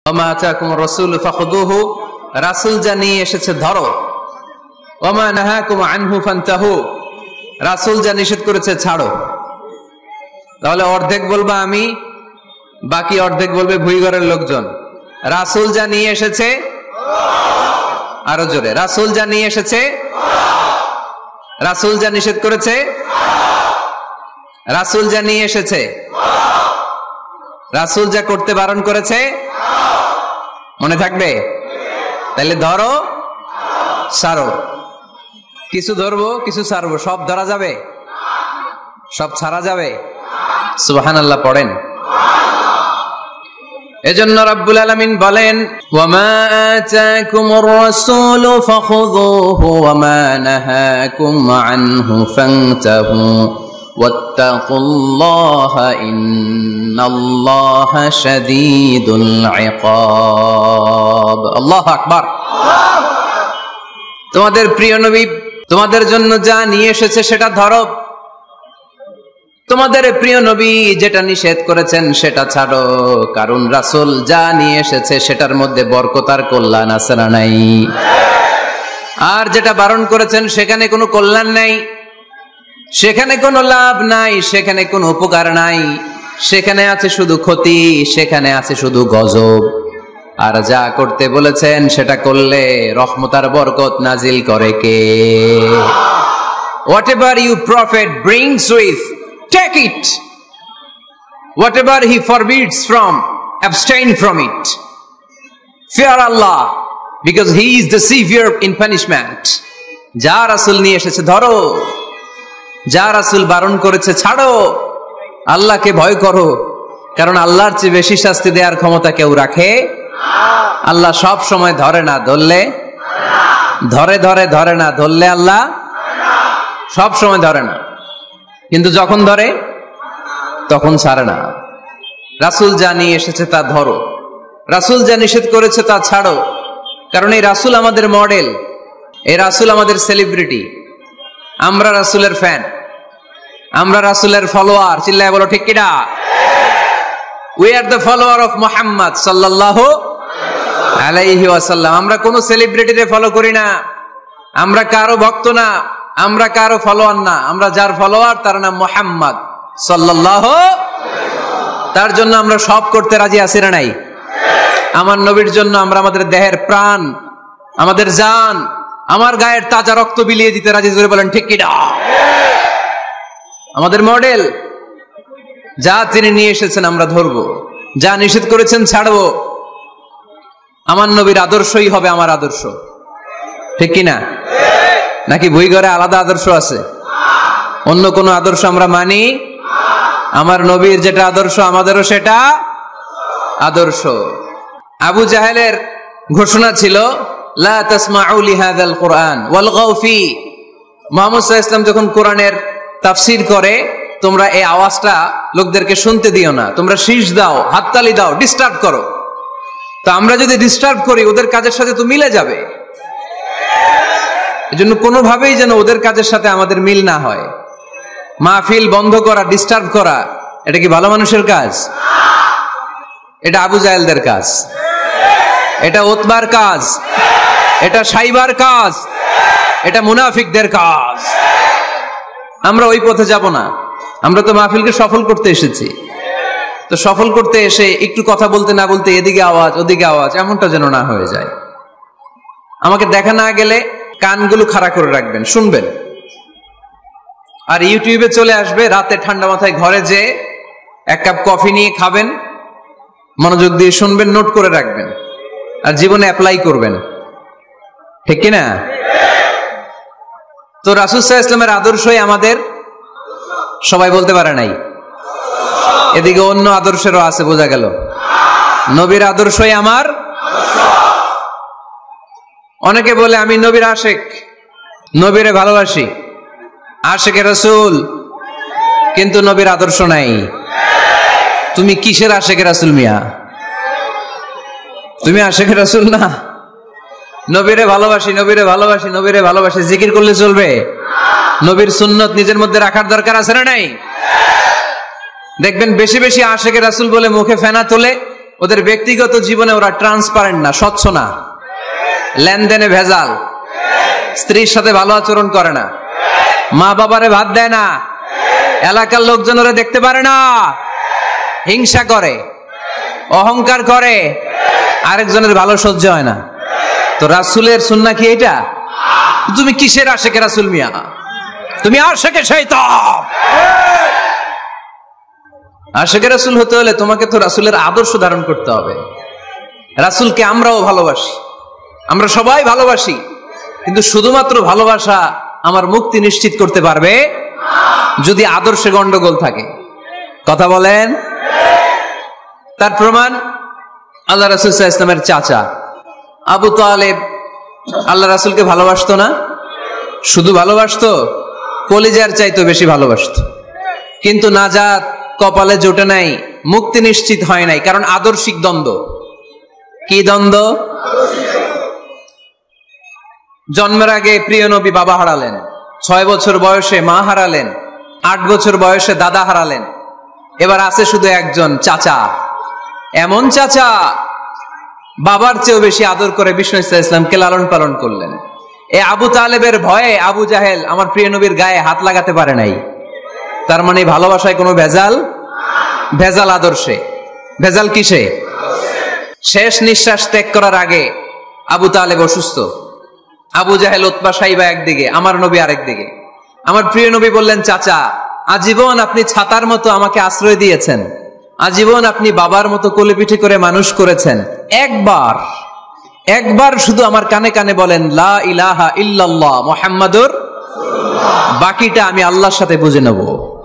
ওমা আতাকুমুর রাসূলু ফাখুযুহু, রাসূল যা নিয়ে এসেছে ধরো। ওমা নাহাকুম আনহু ফান্তাহু, রাসূল যা নিষেধ করেছে ছাড়ো। তাহলে অর্ধেক বলবা আমি, বাকি অর্ধেক বলবে ভুইঘরের লোকজন। রাসূল যা নিয়ে এসেছে, আরো জোরে, রাসূল যা নিয়ে এসেছে, রাসূল যা নিষেধ করেছে, রাসূল যা নিয়ে এসেছে, রাসূল যা করতে বারণ করেছে, মনে থাকবে? তাহলে ধরো ছাড়ো, কিছু ধরবো কিছু ছাড়বো, সব ধরা যাবে? সব ছাড়া যাবে? সুবহানাল্লাহ পড়েন। এজন্য রব্বুল আলামিন বলেন, ওয়ামা আতাকুমুর রাসূলু ফাখুযুহু ওয়ামা নাহাকুম আনহু ফান্তাহু ওয়াত্তাকুল্লাহা ইন্নাল্লাহা শাদীদুল ইকাব। আল্লাহু আকবার। তোমাদের প্রিয় নবী তোমাদের জন্য যা নিয়ে এসেছে সেটা ধরো, তোমাদের প্রিয় নবী যেটা নিষেধ করেছেন সেটা ছাড়ো, কারণ রাসূল যা নিয়ে এসেছে সেটার মধ্যে বরকত আর কল্যাণ আছে না নাই? আর যেটা বারণ করেছেন সেখানে কোনো কল্যাণ নাই, সেখানে কোনো লাভ নাই, সেখানে কোনো উপকার নাই, সেখানে আছে শুধু ক্ষতি, সেখানে আছে শুধু গজব। আর যা করতে বলেছেন সেটা করলে রহমত আর বরকত নাজিল করে কে? Whatever you prophet brings with, take it. Whatever he forbids from, abstain from it. Fear Allah, because he is the severe in punishment. যা রাসূল নিয়ে এসেছে ধরো, যা রাসূল বারণ করেছে ছাড়ো, আল্লাহকে ভয় করো, কারণ আল্লাহর চেয়ে বেশি শাস্তি দেওয়ার ক্ষমতা কেউ রাখে? আল্লাহ সব সময় ধরে না, ধরলে ধরে, ধরে ধরে না, ধরলে আল্লাহ সব সময় ধরে না, কিন্তু যখন ধরে তখন ছাড়ে না। রাসূল যা নিয়ে এসেছে তা ধরো, রাসূল যা নিষেধ করেছে তা ছাড়ো, কারণ এই রাসূল আমাদের মডেল, এই রাসূল আমাদের সেলিব্রিটি, আমরা রাসূলের ফ্যান, আমরা রাসূলের ফলোয়ার। চিল্লায় বলো ঠিক কিনা? We are the follower of Muhammad sallallahu alayhi wa sallam. আমরা কোন সেলিব্রিটিরে ফলো করি না, আমরা কারো ভক্ত না, আমরা কারো ফলোয়ার না, আমরা যার ফলোয়ার তার নাম মুহাম্মদ সাল্লাল্লাহু। তার জন্য আমরা সব করতে রাজি আছি না নাই? আমার নবীর জন্য আমরা আমাদের দেহের প্রাণ, আমাদের জান, আমার গায়ের তাজা রক্ত বিলিয়ে দিতে রাজি। জোরে বলেন ঠিক কিনা? আমাদের মডেল, যা তিনি নিয়ে এসেছেন আমরা ধরবো, যা নিষেধ করেছেন ছাড়বো। আমার নবীর আদর্শই হবে আমার আদর্শ, ঠিক কিনা? নাকি ভুইঘরে আলাদা আদর্শ আছে? অন্য কোন আদর্শ আমরা মানি? আমার নবীর যেটা আদর্শ আমাদেরও সেটা আদর্শ। আবু জাহেলের ঘোষণা ছিল, লা তাসমাউ লিহাযাল কুরআন ওয়ালগাউ ফি। মুহাম্মদ সাল্লাল্লাহু আলাইহি ওয়াসাল্লাম যখন কোরআনের তাফসীর করে, তোমরা এই আওয়াজটা লোকদেরকে শুনতে দিও না, তোমরা শীষ দাও, হাততালি দাও, ডিস্টার্ব করো। তো আমরা যদি ডিস্টার্ব করি ওদের কাজের সাথে তো মিলে যাবে, এজন্য কোনোভাবেই যেন ওদের কাজের সাথে আমাদের মিল না হয়। মাহফিল বন্ধ করা, ডিস্টার্ব করা, এটা কি ভালো মানুষের কাজ? এটা আবু জাহেলদের কাজ, এটা উতবার কাজ, এটা সাইবার কাজ, এটা মুনাফিকদের কাজ। আমরা ওই পথে যাব না। আমরা তো মাহফিলকে সফল করতে এসেছি, তো সফল করতে এসে একটু কথা বলতে না বলতে এদিকে আওয়াজ ওদিকে আওয়াজ, এমনটা যেন না হয়ে যায়। আমাকে দেখা না গেলে কানগুলো খাড়া করে রাখবেন, শুনবেন। আর ইউটিউবে চলে আসবে, রাতে ঠান্ডা মাথায় ঘরে যে এক কাপ কফি নিয়ে খাবেন, মনোযোগ দিয়ে শুনবেন, নোট করে রাখবেন, আর জীবনে অ্যাপ্লাই করবেন, ঠিক কিনা? তো রাসূল সাল্লাল্লাহু আলাইহি ওয়াসাল্লামের আদর্শই আমাদের, সবাই বলতে পারে নাই। এদিকে অন্য আদর্শেরও আছে, বোঝা গেল। নবীর আদর্শই আমার। অনেকে বলে আমি নবীর আশেক, নবীরে ভালোবাসি, আশেকে রাসূল, কিন্তু নবীর আদর্শ নাই। তুমি কিসের আশেকে রাসূল মিয়া? তুমি আশেকে রাসূল না। নবীরে ভালোবাসি, নবীরে ভালোবাসি, নবীরে ভালোবাসি, জিকির করলে চলবে? নবীর সুন্নত নিজের মধ্যে রাখার দরকার আছে না নাই? দেখবেন বেশি বেশি আশেকে রাসূল বলে মুখে ফেনা তোলে, ওদের ব্যক্তিগত জীবনে ওরা ট্রান্সপারেন্ট না, স্বচ্ছ না, লেনদেনে ভেজাল, স্ত্রীর সাথে ভালো আচরণ করে না, মা বাবারে ভাত দেয় না, এলাকার লোকজন ওরা দেখতে পারে না, হিংসা করে, অহংকার করে, আরেকজনের ভালো সহ্য হয় না। তো রাসূলের সুন্নাহ কি এটা? তুমি কিসের আশেকে রাসূল মিয়া? তুমি আশেকে শয়তান। আশেকে রাসূল হতে হলে তোমাকে তো রাসূলের আদর্শ ধারণ করতে হবে। রাসূলকে আমরাও ভালোবাসি, আমরা সবাই ভালোবাসি, কিন্তু শুধুমাত্র ভালোবাসা আমার মুক্তি নিশ্চিত করতে পারবে যদি আদর্শে গন্ডগোল থাকে। কথা বলেন। তার প্রমাণ আল্লাহ রাসূল সাল্লাল্লাহু আলাইহি ওয়াসাল্লামের চাচা আবু তালেব আল্লাহ রাসূলকে ভালোবাসতো না? শুধু ভালোবাসতো, কলিজার চাইতে বেশি ভালোবাসতো, কিন্তু নাজাত কপালে জোটে নাই, মুক্তি নিশ্চিত হয় নাই, কারণ আদর্শিক দ্বন্দ্ব। কি দ্বন্দ্ব? জন্মের আগে প্রিয় নবী বাবা হারালেন, 6 বছর বয়সে মা হারালেন, 8 বছর বয়সে দাদা হারালেন, এবার আছে শুধু একজন চাচা। এমন চাচা বাবার চেয়েও বেশি আদর করে বিষ্ণু ইসলামকে লালন পালন করলেন। এই আবু তালেবের ভয়ে আবু জাহেল আমার প্রিয় নবীর গায়ে হাত লাগাতে পারে নাই। তার মানে ভালোবাসায় কোনো ভেজাল? ভেজাল আদর্শে। ভেজাল কিসে? শেষ নিঃশ্বাস ত্যাগ করার আগে আবু তালেব অসুস্থ, আবু জাহেল উতবা সাইবা একদিকে, আমার নবী আরেক দিকে। আমার প্রিয় নবী বললেন, চাচা আজীবন আপনি ছাতার মতো আমাকে আশ্রয় দিয়েছেন, আজীবন আপনি বাবার মতো কোলে পিঠে করে মানুষ করেছেন, একবার শুধু আমার কানে কানে বলেন লা ইলাহা ইল্লাল্লাহ মুহাম্মাদুর রাসূলুল্লাহ, বাকিটা আমি আল্লাহর সাথে বুঝে নেব।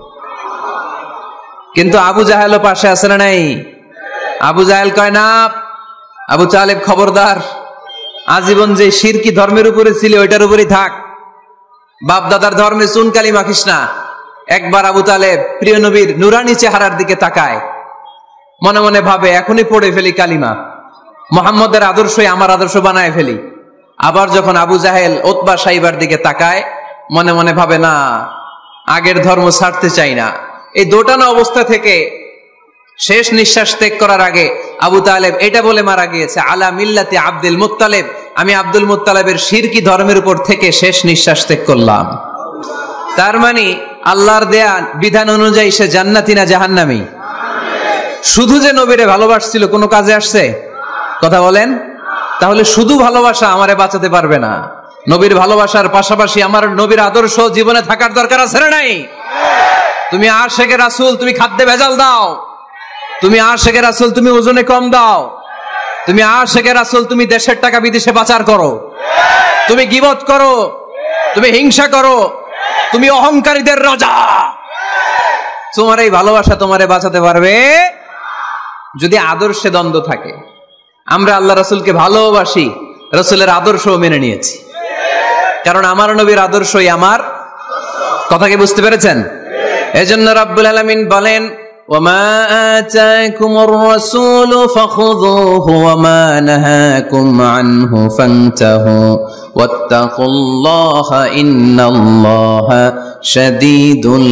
কিন্তু আবু জাহেলও পাশে আছে না নাই? আবু জাহেল কয় না, আবু তালেব খবরদার, আজীবন যে শিরকি ধর্মের উপরে ছিল ওইটার উপরেই থাক, বাপ দাদার ধর্মে চুনকালি মাখিস না। একবার আবু তালেব প্রিয় নবীর নুরানি চেহারার দিকে তাকায়, মনে মনে ভাবে এখনই পড়ে ফেলি কালিমা, মুহাম্মদের আদর্শই আমার আদর্শ বানায় ফেলি। আবার যখন আবু জাহেল উতবা সাইবার দিকে তাকায়, মনে মনে ভাবে না, আগের ধর্ম ছাড়তে চাই না। এই দোটানা অবস্থা থেকে শেষ নিঃশ্বাস ত্যাগ করার আগে আবু তালেব এটা বলে মারা গিয়েছে, আলা মিল্লাতি আব্দুল মুত্তালিব, আমি আব্দুল মুত্তালিবের শিরকি ধর্মের উপর থেকে শেষ নিঃশ্বাস ত্যাগ করলাম। তার মানে আল্লাহর দেয়া বিধান অনুযায়ী সে জান্নাতি না জাহান্নামী? শুধু যে নবীরে ভালোবাসছিল কোনো কাজে আসছে? কথা বলেন। তাহলে শুধু ভালোবাসা আমারে বাঁচাতে পারবে না। নবীর ভালোবাসার পাশাপাশি আমার নবীর আদর্শ জীবনে থাকার দরকার আছে না নাই? তুমি আশেকে রাসূল, তুমি খাদ্যে ভেজাল দাও, তুমি আশেকে রাসূল, তুমি ওজনে কম দাও, তুমি আশেকে রাসূল, তুমি দেশের টাকা বিদেশে পাচার করো, তুমি গীবত করো, তুমি হিংসা করো, তুমি অহংকারীদের রাজা। তোমার এই ভালোবাসা তোমারে বাঁচাতে পারবে যদি আদর্শে দ্বন্দ্ব থাকে। আমরা আল্লাহ রাসূলকে ভালোবাসি, রাসূলের আদর্শও মেনে নিয়েছি, কারণ আমার নবীর আদর্শই আমার। কথা কি বুঝতে পেরেছেন? এজন্য রাব্বুল আলামিন বলেন, ওয়ামা আতাকুমুর রাসূলু ফাখুযুহু ওয়ামা নাহাকুম আনহু ফান্তাহু ওয়াত্তাকুল্লাহা ইন্নাল্লাহা শাদীদুল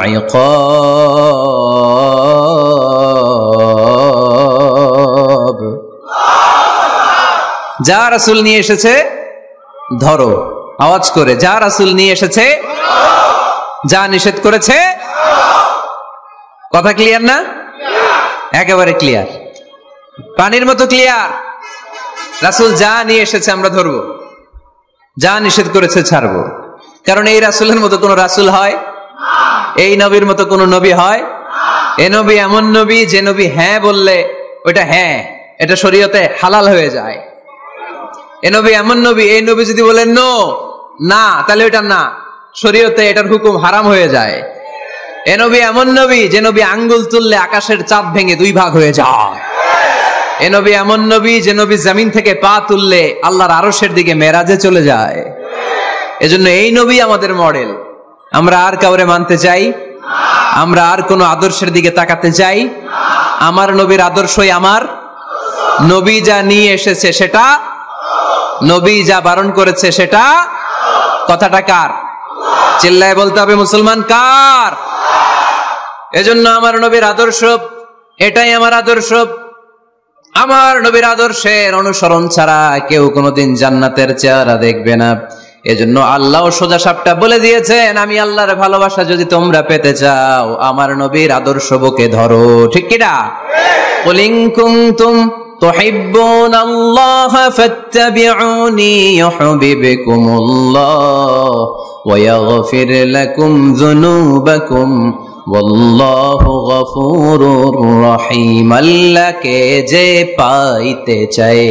ইকাব। যা রাসূল নিয়ে এসেছে ধরো, আওয়াজ করে, যা রাসূল নিয়ে এসেছে, যা নিষেধ করেছে। কথা ক্লিয়ার না? একেবারে ক্লিয়ার, পানির মতো ক্লিয়ার। রাসূল যা নিয়ে এসেছে আমরা ধরবো, যা নিষেধ করেছে ছাড়বো। কারণ এই রাসূলের মতো কোন রাসূল হয়? এই নবীর মতো কোন নবী হয়? এই নবী এমন নবী যে নবী হ্যাঁ বললে ওইটা হ্যাঁ, এটা শরীয়তে হালাল হয়ে যায়। এই নবী এমন নবী, এই নবী যদি বলেন নো, না, তাহলে ওইটা না, শরীয়তে এটার হুকুম হারাম হয়ে যায়। এ নবী এমন নবী যে নবী আঙ্গুল তুললে আকাশের চাঁদ ভেঙে 2 ভাগ হয়ে যায়। এ নবী এমন নবী যে নবী জমিন থেকে পা তুললে আল্লাহর আরশের দিকে মেরাজে চলে যায়। এজন্য এই নবী আমাদের মডেল। আমরা আর কাউরে মানতে চাই? আমরা আর কোন আদর্শের দিকে তাকাতে চাই? আমার নবীর আদর্শই আমার। নবী যা নিয়ে এসেছে সেটা, নবী যা বারণ করেছে সেটা। কথাটা কার? চিল্লায় বলতে হবে মুসলমান, কার? এজন্য আমার নবীর আদর্শ, এটাই আমার আদর্শ। আমার নবীর আদর্শের অনুসরণ ছাড়া কেউ কোনোদিন জান্নাতের চেহারা দেখবে না। এজন্য আল্লাহ সোজা সাপটা বলে দিয়েছেন, আমি আল্লাহর ভালোবাসা যদি তোমরা পেতে চাও আমার নবীর আদর্শ বুকে ধরো। ঠিক কিনা? কুল ইন কুনতুম তুহিব্বুনাল্লাহ ফাত্তাবিউনি ইউহিব্বুকুমুল্লাহ ওয়া ইয়াগফির লাকুম যুনুবাকুম ওয়াল্লাহু গফুরুর রহিম। আল্লাহকে যে পাইতে চায়,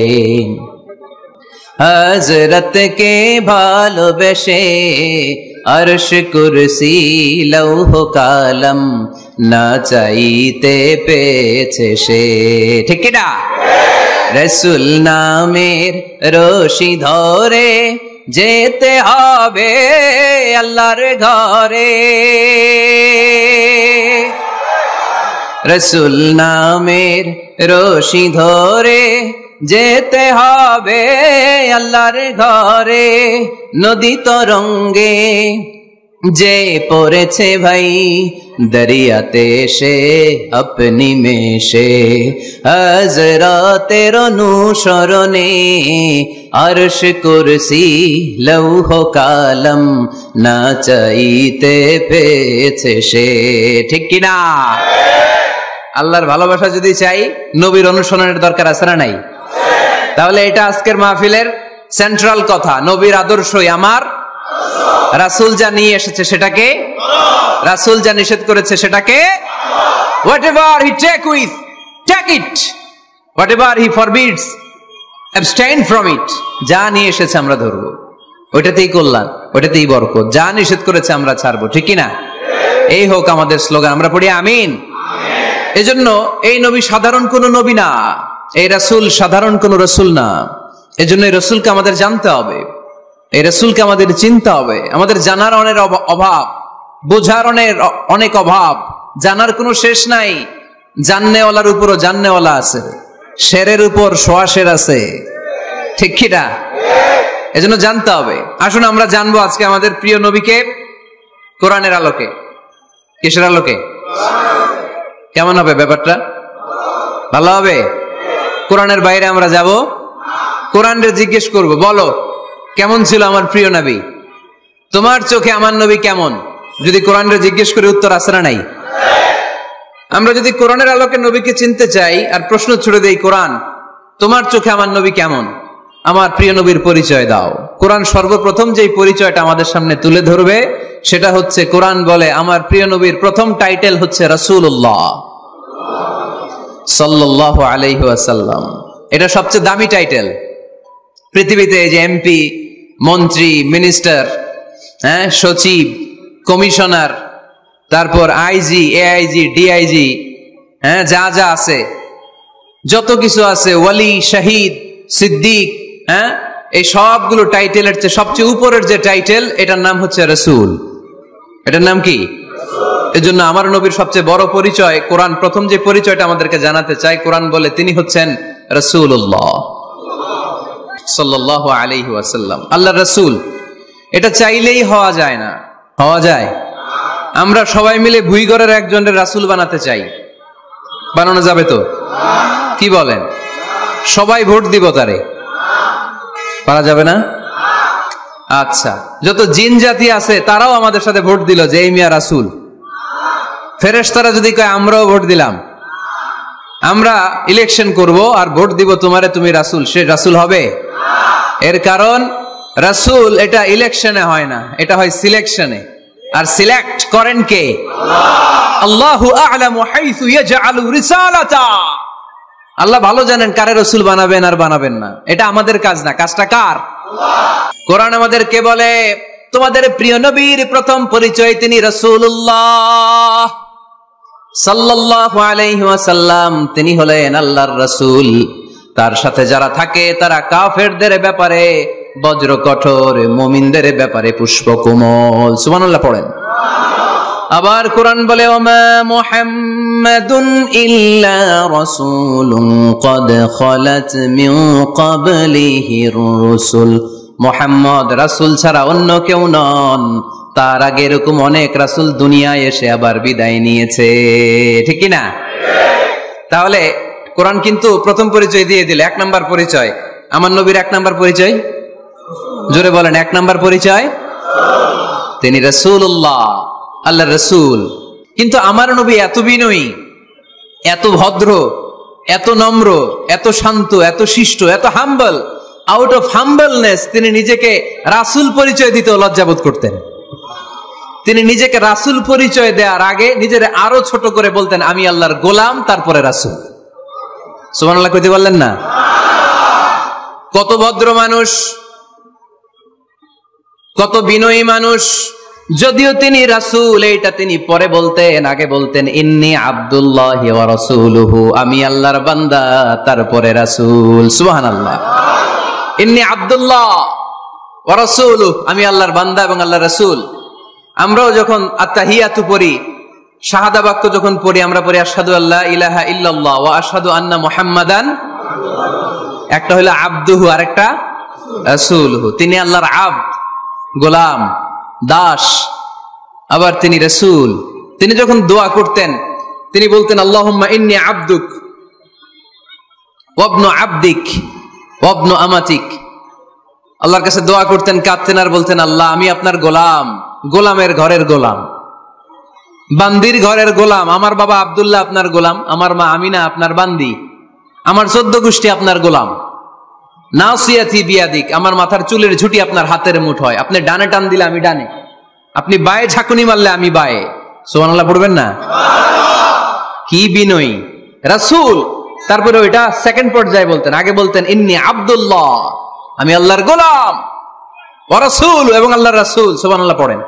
হযরত কে ভালোবেসে আরশ কুরসি লৌহ কালাম না চাইতে পেয়েছে সে। ঠিক না? রাসূল নামের রশি ধরে যেতে হবে আল্লাহর ঘরে। রাসূল নামের রশি ধরে যেতে হবে আল্লাহর ঘরে। নদী তরঙ্গে যে পড়েছে ভাই দরিয়াতে সে আপনি মেশে, হযরতের অনুসরণে আরশ কুরসি লৌহ কালাম না চাইতে পেয়েছে সে। ঠিক কিনা? আল্লাহর ভালোবাসা যদি চাই নবীর অনুসরণের দরকার আছে না নাই? তাহলে এটা আজকের মাহফিলের সেন্ট্রাল কথা, নবীর আদর্শই আমার। রাসূল যা নিয়ে এসেছে সেটাকে, রাসূল যা নিষেধ করেছে সেটাকে, whatever he take it, whatever he forbids abstain from it। যা নিয়ে এসেছে আমরা ধরবো, ওইটাতেই কল্যাণ, ওইটাতেই বরকত। যা নিষেধ করেছে আমরা ছাড়বো। ঠিক কিনা? এই হোক আমাদের স্লোগান। আমরা পড়ি আমিন। এজন্য এই নবী সাধারণ কোন নবী না, এই রাসূল সাধারণ কোন রাসূল না। এজন্য এই রাসূলকে আমাদের জানতে হবে, এই রাসূলকে আমাদের চিনতে হবে। আমাদের জানার অনেক অভাব, বোঝার অনেক অভাব, জানার কোনো শেষ নাই। জাননেওয়ালার উপরও জাননেওয়ালা আছে, শেরের উপর সোয়া শের আছে। ঠিক কি না? এজন্য জানতে হবে। আসুন আমরা জানবো আজকে আমাদের প্রিয় নবীকে কোরআনের আলোকে। কিসের আলোকে? কেমন হবে ব্যাপারটা? ভালো হবে? কোরআনের বাইরে আমরা যাব, কোরআনকে জিজ্ঞেস করব, বলো কেমন ছিল আমার প্রিয় নবী? তোমার চোখে আমার নবী কেমন? যদি কোরআনকে জিজ্ঞেস করে উত্তর আছে না নাই? আমরা যদি কোরআনের আলোকে নবীকে চিনতে চাই আর প্রশ্ন ছুড়ে দেই, কোরআন তোমার চোখে আমার নবী কেমন? আমার প্রিয় নবীর পরিচয় দাও। কোরআন সর্বপ্রথম যেই পরিচয়টা আমাদের সামনে তুলে ধরবে সেটা হচ্ছে, কোরআন বলে আমার প্রিয় নবীর প্রথম টাইটেল হচ্ছে রাসূলুল্লাহ সাল্লাল্লাহু আলাইহি ওয়াসাল্লাম। এটা সবচেয়ে দামি টাইটেল পৃথিবীতে। যে এমপি, মন্ত্রী, মিনিস্টার, সচিব, কমিশনার, তারপর আইজি, এআইজি, ডিআইজি, যা যা আছে, যত কিছু আছে, ওয়ালি, শহীদ, সিদ্দিক, এই সবগুলো টাইটেলের চেয়ে সবচেয়ে উপরের যে টাইটেল এটার নাম হচ্ছে রাসূল। এটার নাম কি? এজন্য আমার নবীর সবচেয়ে বড় পরিচয়, কোরআন প্রথম যে পরিচয়টা আমাদেরকে জানাতে চায়, কোরআন বলে তিনি হচ্ছেন রাসূলুল্লাহ সাল্লাল্লাহু আলাইহি ওয়াসাল্লাম, আল্লাহর রাসূল। এটা চাইলেই হওয়া যায় না। হওয়া যায়? আমরা সবাই মিলে ভুইগড়ের একজনের রাসূল বানাতে চাই, বানানো যাবে তো? কি বলেন? সবাই ভোট দিব তারে? পারা যাবে না? আচ্ছা, যত জিন জাতি আছে তারাও আমাদের সাথে ভোট দিল যে এই মিয়া রাসূল। ফেরেশতারা যদি কয় আমরাও ভোট দিলাম, আমরা ইলেকশন করব আর ভোট দিব তোমারে, তুমি রাসূল, সে রাসূল হবে? এর কারণ রাসূল এটা ইলেকশনে হয় না, এটা হয় সিলেকশনে। আর সিলেক্ট করেন কে? আল্লাহু আ'লামু হাইসু ইয়াজআলু রিসালাতা। আল্লাহ ভালো জানেন কারে রাসূল বানাবেন আর বানাবেন না। এটা আমাদের কাজ না, কাজটা কার? কোরআন আমাদেরকে বলে তোমাদের প্রিয় নবীর প্রথম পরিচয় তিনি রাসূলুল্লাহ সাল্লাল্লাহু আলাইহি ওয়াসাল্লাম। তিনি হলেন আল্লাহর রাসূল। তার সাথে যারা থাকে তারা কাফেরদের ব্যাপারে বজ্র কঠোর, মুমিনদের ব্যাপারে পুষ্পকোমল। সুবহানাল্লাহ পড়েন। আবার কোরআন বলে ওমা মুহাম্মাদুন ইল্লা রাসূলুন ক্বাদ খালাত মিন ক্বাবলিহির রাসূল। মুহাম্মদ রাসূল ছাড়া অন্য কেউ নন, তার আগে এরকম অনেক রাসূল দুনিয়ায় এসে আবার বিদায় নিয়েছে। ঠিক কি না? তাহলে কোরআন কিন্তু প্রথম পরিচয় দিয়ে দিল, 1 নাম্বার পরিচয়। আমার নবীর 1 নাম্বার পরিচয়, জোরে বলেন, 1 নাম্বার পরিচয়, তিনি রাসূলুল্লাহ, আল্লাহর রাসূল। কিন্তু আমার নবী এত বিনয়ী, এত ভদ্র, এত নম্র, এত শান্ত, এত শিষ্ট, এত হাম্বল। আউট অফ হাম্বলনেস তিনি নিজেকে রাসূল পরিচয় দিতে লজ্জাবোধ করতেন। তিনি নিজেকে রাসূল পরিচয় দেওয়ার আগে নিজের আরো ছোট করে বলতেন, আমি আল্লাহর গোলাম, তারপরে রাসূল। সুবহানাল্লাহ কইতে বললেন না? কত ভদ্র মানুষ, কত বিনয়ী মানুষ। যদিও তিনি রাসূল, এইটা তিনি পরে বলতেন, আগে বলতেন ইন্নী আব্দুল্লাহি ওয়া রাসূলুহু, আমি আল্লাহর বান্দা, তারপরে রাসূল। সুবহানাল্লাহ। ইন্নী আব্দুল্লাহ ওয়া রাসূলুহু, আমি আল্লাহর বান্দা এবং আল্লাহর রাসূল। আমরাও যখন আত্তাহিয়াতু পড়ি, শাহাদা বাক্য যখন পড়ি, আমরা পড়ি আশহাদু আল্লা ইলাহা ইল্লাল্লাহ ওয়া আশহাদু আন্না মুহাম্মাদান। একটা হলো আব্দুহু, আরেকটা রাসূলুহু। তিনি আল্লাহর আব্দ, গোলাম, দাস, আবার তিনি রাসূল। তিনি যখন দোয়া করতেন তিনি বলতেন আল্লাহুম্মা ইন্নী আবদুক ওয়া ইবনু আবদিক ওয়া ইবনু আমাতিক। আল্লাহর কাছে দোয়া করতেন, কাঁদতেন আর বলতেন, আল্লাহ আমি আপনার গোলাম, গোলামের ঘরের গোলাম, বান্দির ঘরের গোলাম। আমার বাবা আব্দুল্লাহ আপনার গোলাম, আমার মা আমিনা আপনার বান্দি, আমার 14 গোষ্ঠী আপনার গোলাম। নাসিয়াতি বিয়াদিক, আমার মাথার চুলের ঝুঁটি আপনার হাতের মুঠোয়, আপনি ডানে টান দিলে আমি ডানে, আপনি বায়ে ঝাঁকুনি মারলে আমি বায়ে। সুবহানাল্লাহ পড়বেন না? কি বিনয়ী রাসূল। তারপরে ওইটা সেকেন্ড পর্যায়ে বলতেন, আগে বলতেন ইন্নী আব্দুল্লাহ, আমি আল্লাহর গোলাম, ওয়া রাসূল, এবং আল্লাহর রাসূল। সুবহানাল্লাহ পড়েন।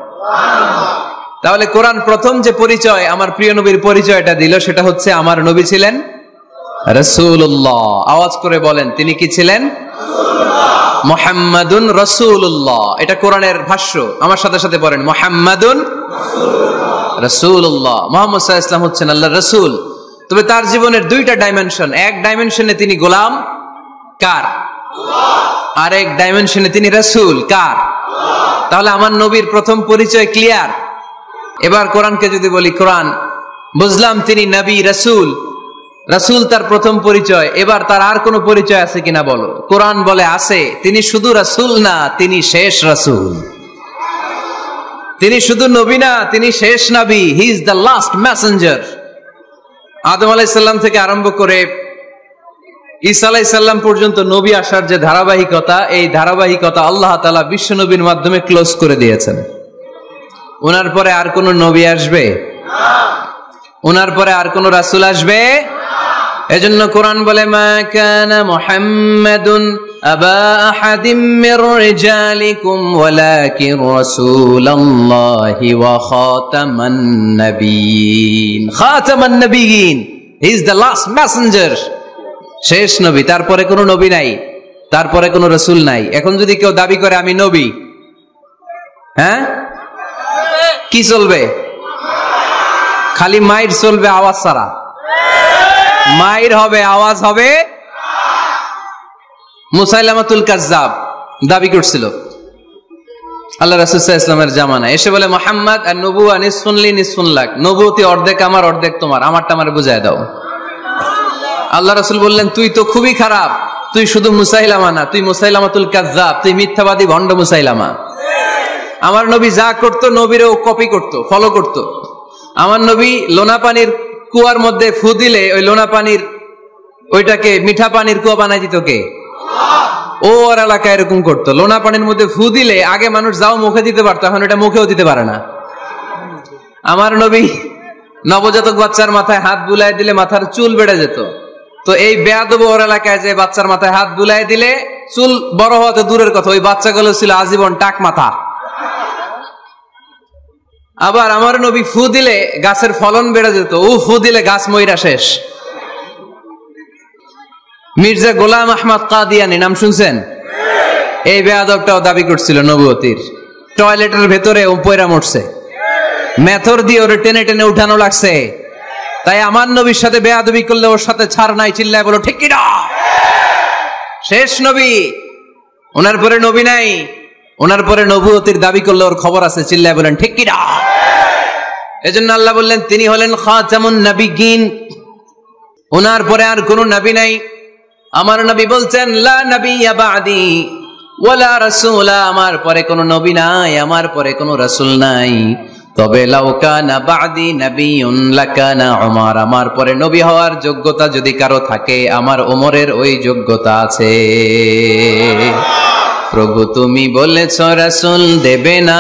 তাহলে কোরআন প্রথম যে পরিচয় আমার প্রিয় নবীর পরিচয়টা দিল, সেটা হচ্ছে আমার নবী ছিলেন রাসূলুল্লাহ। আওয়াজ করে বলেন, তিনি কি ছিলেন? মুহাম্মাদুন রাসূলুল্লাহ। এটা কোরআনের ভাষ্য, আমার সাথে সাথে পড়েন, মুহাম্মাদুন রাসূলুল্লাহ। মুহাম্মদ সাল্লাল্লাহু আলাইহি ওয়াসাল্লাম হচ্ছেন আল্লাহর রাসূল। তবে তার জীবনের 2টা ডাইমেনশন। এক ডাইমেনশনে তিনি গোলাম, কার? আর এক ডাইমেনশনে তিনি রাসূল, কার? তাহলে আমার নবীর প্রথম পরিচয় ক্লিয়ার। এবার কোরআনকে যদি বলি, কোরআন বুঝলাম তিনি নবী, রাসূল, রাসূল তার প্রথম পরিচয়। এবার তার আর কোনো পরিচয় আছে কিনা বলো? কোরআন বলে আছে। তিনি শুধু রাসূল না, তিনি শেষ রাসূল। তিনি শুধু নবী না, তিনি শেষ নবী। He is the last messenger. Adam আলাইহিস সালাম থেকে আরম্ভ করে ঈসা আলাইহিস সালাম পর্যন্ত নবী আসার যে ধারাবাহিকতা, এই ধারাবাহিকতা আল্লাহ তাআলা বিশ্ব নবীর মাধ্যমে ক্লোজ করে দিয়েছেন। ওনার পরে আর কোন নবী আসবে না, ওনার পরে আর কোন রাসূল আসবে না। এজন্য কোরআন বলে, মা কানা মুহাম্মাদুন আবা আহাদিম মির রিজালিকুম ওয়ালাকিন রাসূলুল্লাহি ওয়া খাতামান নাবিয়্যিন। খাতামান নাবিয়্যিন, he is the last messenger, শেষ নবী। তারপরে কোনো নবী নাই, তারপরে কোনো রাসূল নাই। এখন যদি কেউ দাবি করে আমি নবী, হ্যাঁ, কি চলবে? খালি মাইর চলবে, আওয়াজ ছাড়া। মাইর হবে, আওয়াজ হবে। মুসাইলামাতুল কাজ্জাব দাবি করছিল আল্লাহ রাসূল সাল্লাল্লাহু আলাইহি ওয়াসাল্লামের জামানায়, এসে বলে, মুহাম্মদ আর নবুয়া নিসফুন লি নিসফুন লাক, নবুয়তি অর্ধেক আমার, অর্ধেক তোমার, আমারটা আমারে বুঝায় দাও। আল্লাহ রাসূল বললেন, তুই তো খুবই খারাপ, তুই শুধু মুসাইলামা না, তুই মুসাইলামাতুল কাজ্জাব, তুই মিথ্যাবাদী ভণ্ড মুসাইলামা। আমার নবী যা করতো নবীরও কপি করতো, ফলো করতো। আমার নবী লোনা পানির কুয়ার মধ্যে ফু দিলে ওই লোনা পানির ওইটাকে মিঠা পানির কুয়া বানাই দিত কে? ও ওর এলাকায় এরকম করতো। লোনা পানির মধ্যে ফু দিলে আগে মানুষ যাও মুখে দিতে পারতো, এখন এটা মুখেও দিতে পারে না। আমার নবী নবজাতক বাচ্চার মাথায় হাত বুলাই দিলে মাথার চুল বেড়ে যেত। তো এই বেয়াদব ওর এলাকায় যে বাচ্চার মাথায় হাত বুলাই দিলে চুল বড় হওয়া তো দূরের কথা, ওই বাচ্চাগুলো ছিল আজীবন টাক মাথা। আবার আমার নবী ফু দিলে গাছের ফলন বেড়ে যেত, ও ফু দিলে গাছ মইরা শেষ। মির্জা গোলাম আহমদ কাদিয়ানি নাম শুনছেন? এই বেয়াদবটাও দাবি করছিল নবুয়তির। টয়লেটের ভেতরে ও পয়রা মরছে, মেথর দিয়ে ওরে টেনে টেনে উঠানো লাগছে। তাই আমার নবীর সাথে বেয়াদবি করলে ওর সাথে ছাড় নাই, চিল্লায় বলো ঠিক কি না? শেষ নবী, ওনার পরে নবী নাই। ওনার পরে নবুয়তির দাবি করলে ওর খবর আছে, চিল্লায় বলেন ঠিক কি না? এজন্য আল্লাহ বললেন তিনি হলেন খাতামুন নাবিয়্যিন। ওনার পরে আর কোনো নবী নাই। আমার নবী বলছেন লা নাবিয়্যা বা'দি ওয়ালা রাসূলা, আমার পরে কোনো নবী নাই, আমার পরে কোনো রাসূল নাই। তবে লাউ কানা বা'দি নাবিয়্যুন লাকানা উমর, আমার পরে নবী হওয়ার যোগ্যতা যদি কারো থাকে আমার ওমরের ওই যোগ্যতা আছে। প্রভু তুমি বলেছ রাসূল দেবে না,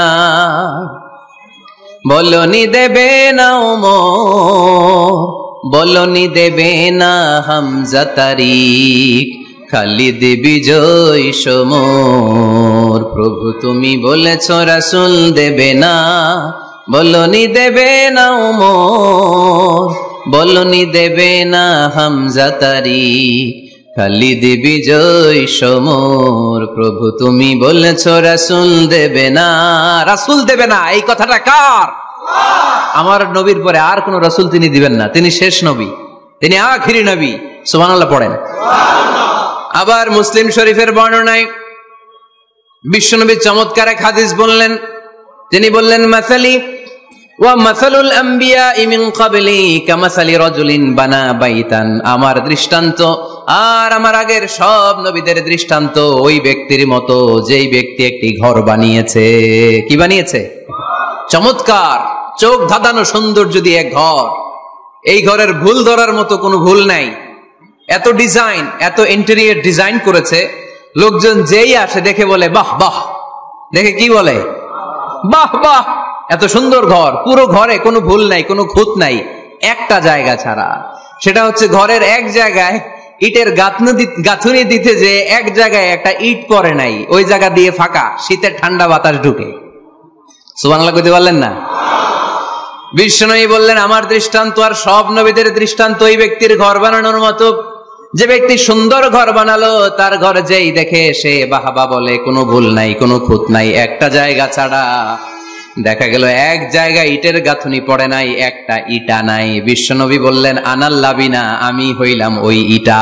বলনি দেবে না ওমর, বলনি দেবে না হামজা তারিক, খালিদ বিজয় সমর। প্রভু তুমি বলেছ রাসূল দেবে না, বলনি দেবে না ওমর, বলনি দেবে না হামজা তারিক, খালিদ বিজয় সমর। প্রভু তুমি বলেছ রাসূল দেবে না, রাসূল দেবে না, এই কথাটা কার? আমার নবীর পরে আর কোন রাসূল তিনি দিবেন না, তিনি শেষ নবী, তিনি আখিরি নবী। সুবহানাল্লাহ পড়েন। আবার মুসলিম শরীফের বর্ণনায় বিশ্বনবী চমৎকার এক হাদিস বললেন, তিনি বললেন মাসালি ওয়া মাসালুল আম্বিয়া মিন ক্বাবলি কামাসালি রাজুলিন বানা বাইতান, আমার দৃষ্টান্ত আর আমার আগের সব নবীদের দৃষ্টান্ত ওই ব্যক্তির মতো যেই ব্যক্তি একটি ঘর বানিয়েছে। কি বানিয়েছে? চমৎকার চোখ ধাঁধানো সুন্দর যদি এক ঘর, এই ঘরের ভুল ধরার মতো কোনো ভুল নাই, এত ডিজাইন, এত ইন্টেরিয়র ডিজাইন করেছে, লোকজন যেই আসে দেখে বলে বাহ বাহ, দেখে কি বলে? বাহ বাহ, এত সুন্দর ঘর, পুরো ঘরে কোনো ভুল নাই, কোনো খুঁত নাই, একটা জায়গা ছাড়া। সেটা হচ্ছে ঘরের এক জায়গায় ইটের গাঁথুনি দিতে যে এক জায়গায় একটা ইট পড়ে নাই, ওই জায়গা দিয়ে ফাঁকা, শীতের ঠান্ডা বাতাস ঢুকে। সুবহানাল্লাহ কইতে পারলেন না? বিষ্ণুই বললেন আমার দৃষ্টান্ত আর সব নবীদের দৃষ্টান্ত ওই ব্যক্তির ঘর বানানোর মতো, যে ব্যক্তি সুন্দর ঘর বানালো তার ঘর যেই দেখে সে বাহবা বলে, কোনো ভুল নাই, কোনো খুঁত নাই, একটা জায়গা ছাড়া। দেখা গেল এক জায়গায় ইটের গাঁথুনি পড়ে নাই, একটা ইটা নাই। বিশ্বনবী বললেন আনাল লাবিনা, আমি হইলাম ওই ইটা,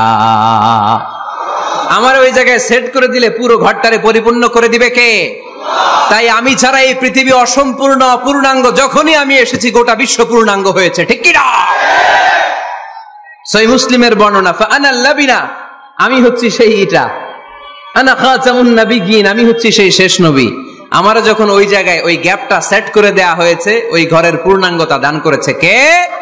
আমার ওই জায়গায় সেট করে দিলে পুরো ঘরটারে পরিপূর্ণ করে দিবে কে? তাই আমি ছাড়া এই পৃথিবী অসম্পূর্ণ, অপূর্ণাঙ্গ। যখনই আমি এসেছি গোটা বিশ্ব পূর্ণাঙ্গ হয়েছে, ঠিক কি না? সহিহ মুসলিমের বর্ণনা, ফাআনাল লাবিনা, আমি হচ্ছি সেই ইটা, আনা খাতামুন নবিয়্যিন, আমি হচ্ছি সেই শেষ নবী। আমার যখন ওই জায়গায় ওই গ্যাপটা সেট করে দেয়া হয়েছে, ওই ঘরের পূর্ণাঙ্গতা দান করেছে কে?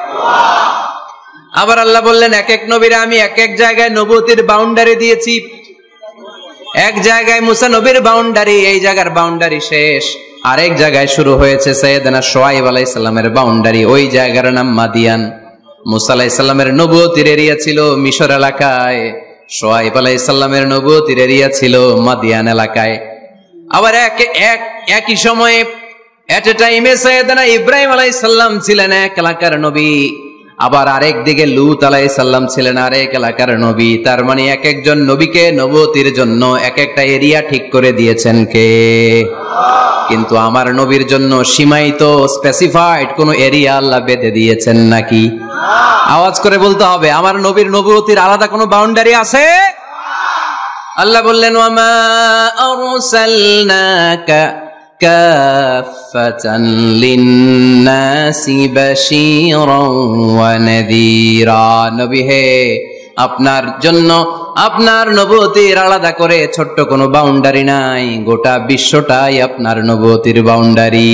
আবার আল্লাহ বললেন এক এক নবীরে আমি এক এক জায়গায় নবুয়তির বাউন্ডারি দিয়েছি। এক জায়গায় মুসা নবীর বাউন্ডারি, এই জায়গার বাউন্ডারি শেষ। আরেক জায়গায় শুরু হয়েছে সাইয়েদনা শুআয়ব আলাইহিস সালামের বাউন্ডারি, ওই জায়গার নাম মাদিয়ান। মুসা আলাইহিস সালামের নবুয়তির এরিয়া ছিল মিশর এলাকায়, শুআয়ব আলাইহিস সালামের নবুয়তির এরিয়া ছিল মাদিয়ান এলাকায়। আবার একই সময়ে এট এ টাইমে সাইয়েদনা ইব্রাহিম আলাইহিস সালাম ছিলেন এক এলাকার নবী, আবার আরেক দিকে লূত আলাইহিস সালাম ছিলেন আরেক এলাকার নবী। তার মানে এক একজন নবীকে নবুয়তির জন্য এক একটা এরিয়া ঠিক করে দিয়েছেন কে? কিন্তু আমার নবীর জন্য সীমায়িত স্পেসিফাইড কোন এরিয়া আল্লাহ বেঁধে দিয়েছেন নাকি? আওয়াজ করে বলতে হবে, আমার নবীর নবুয়তির আলাদা কোনো বাউন্ডারি আছে? আল্লাহ বললেন ওয়ামা আরসালনাকা কাফাতান লিন্নাসি বাশীরান ওয়া নাযীরা, নবী হে আপনার জন্য আপনার নবুয়তির আলাদা করে ছোট্ট কোনো বাউন্ডারি নাই, গোটা বিশ্বটাই আপনার নবুয়তির বাউন্ডারি।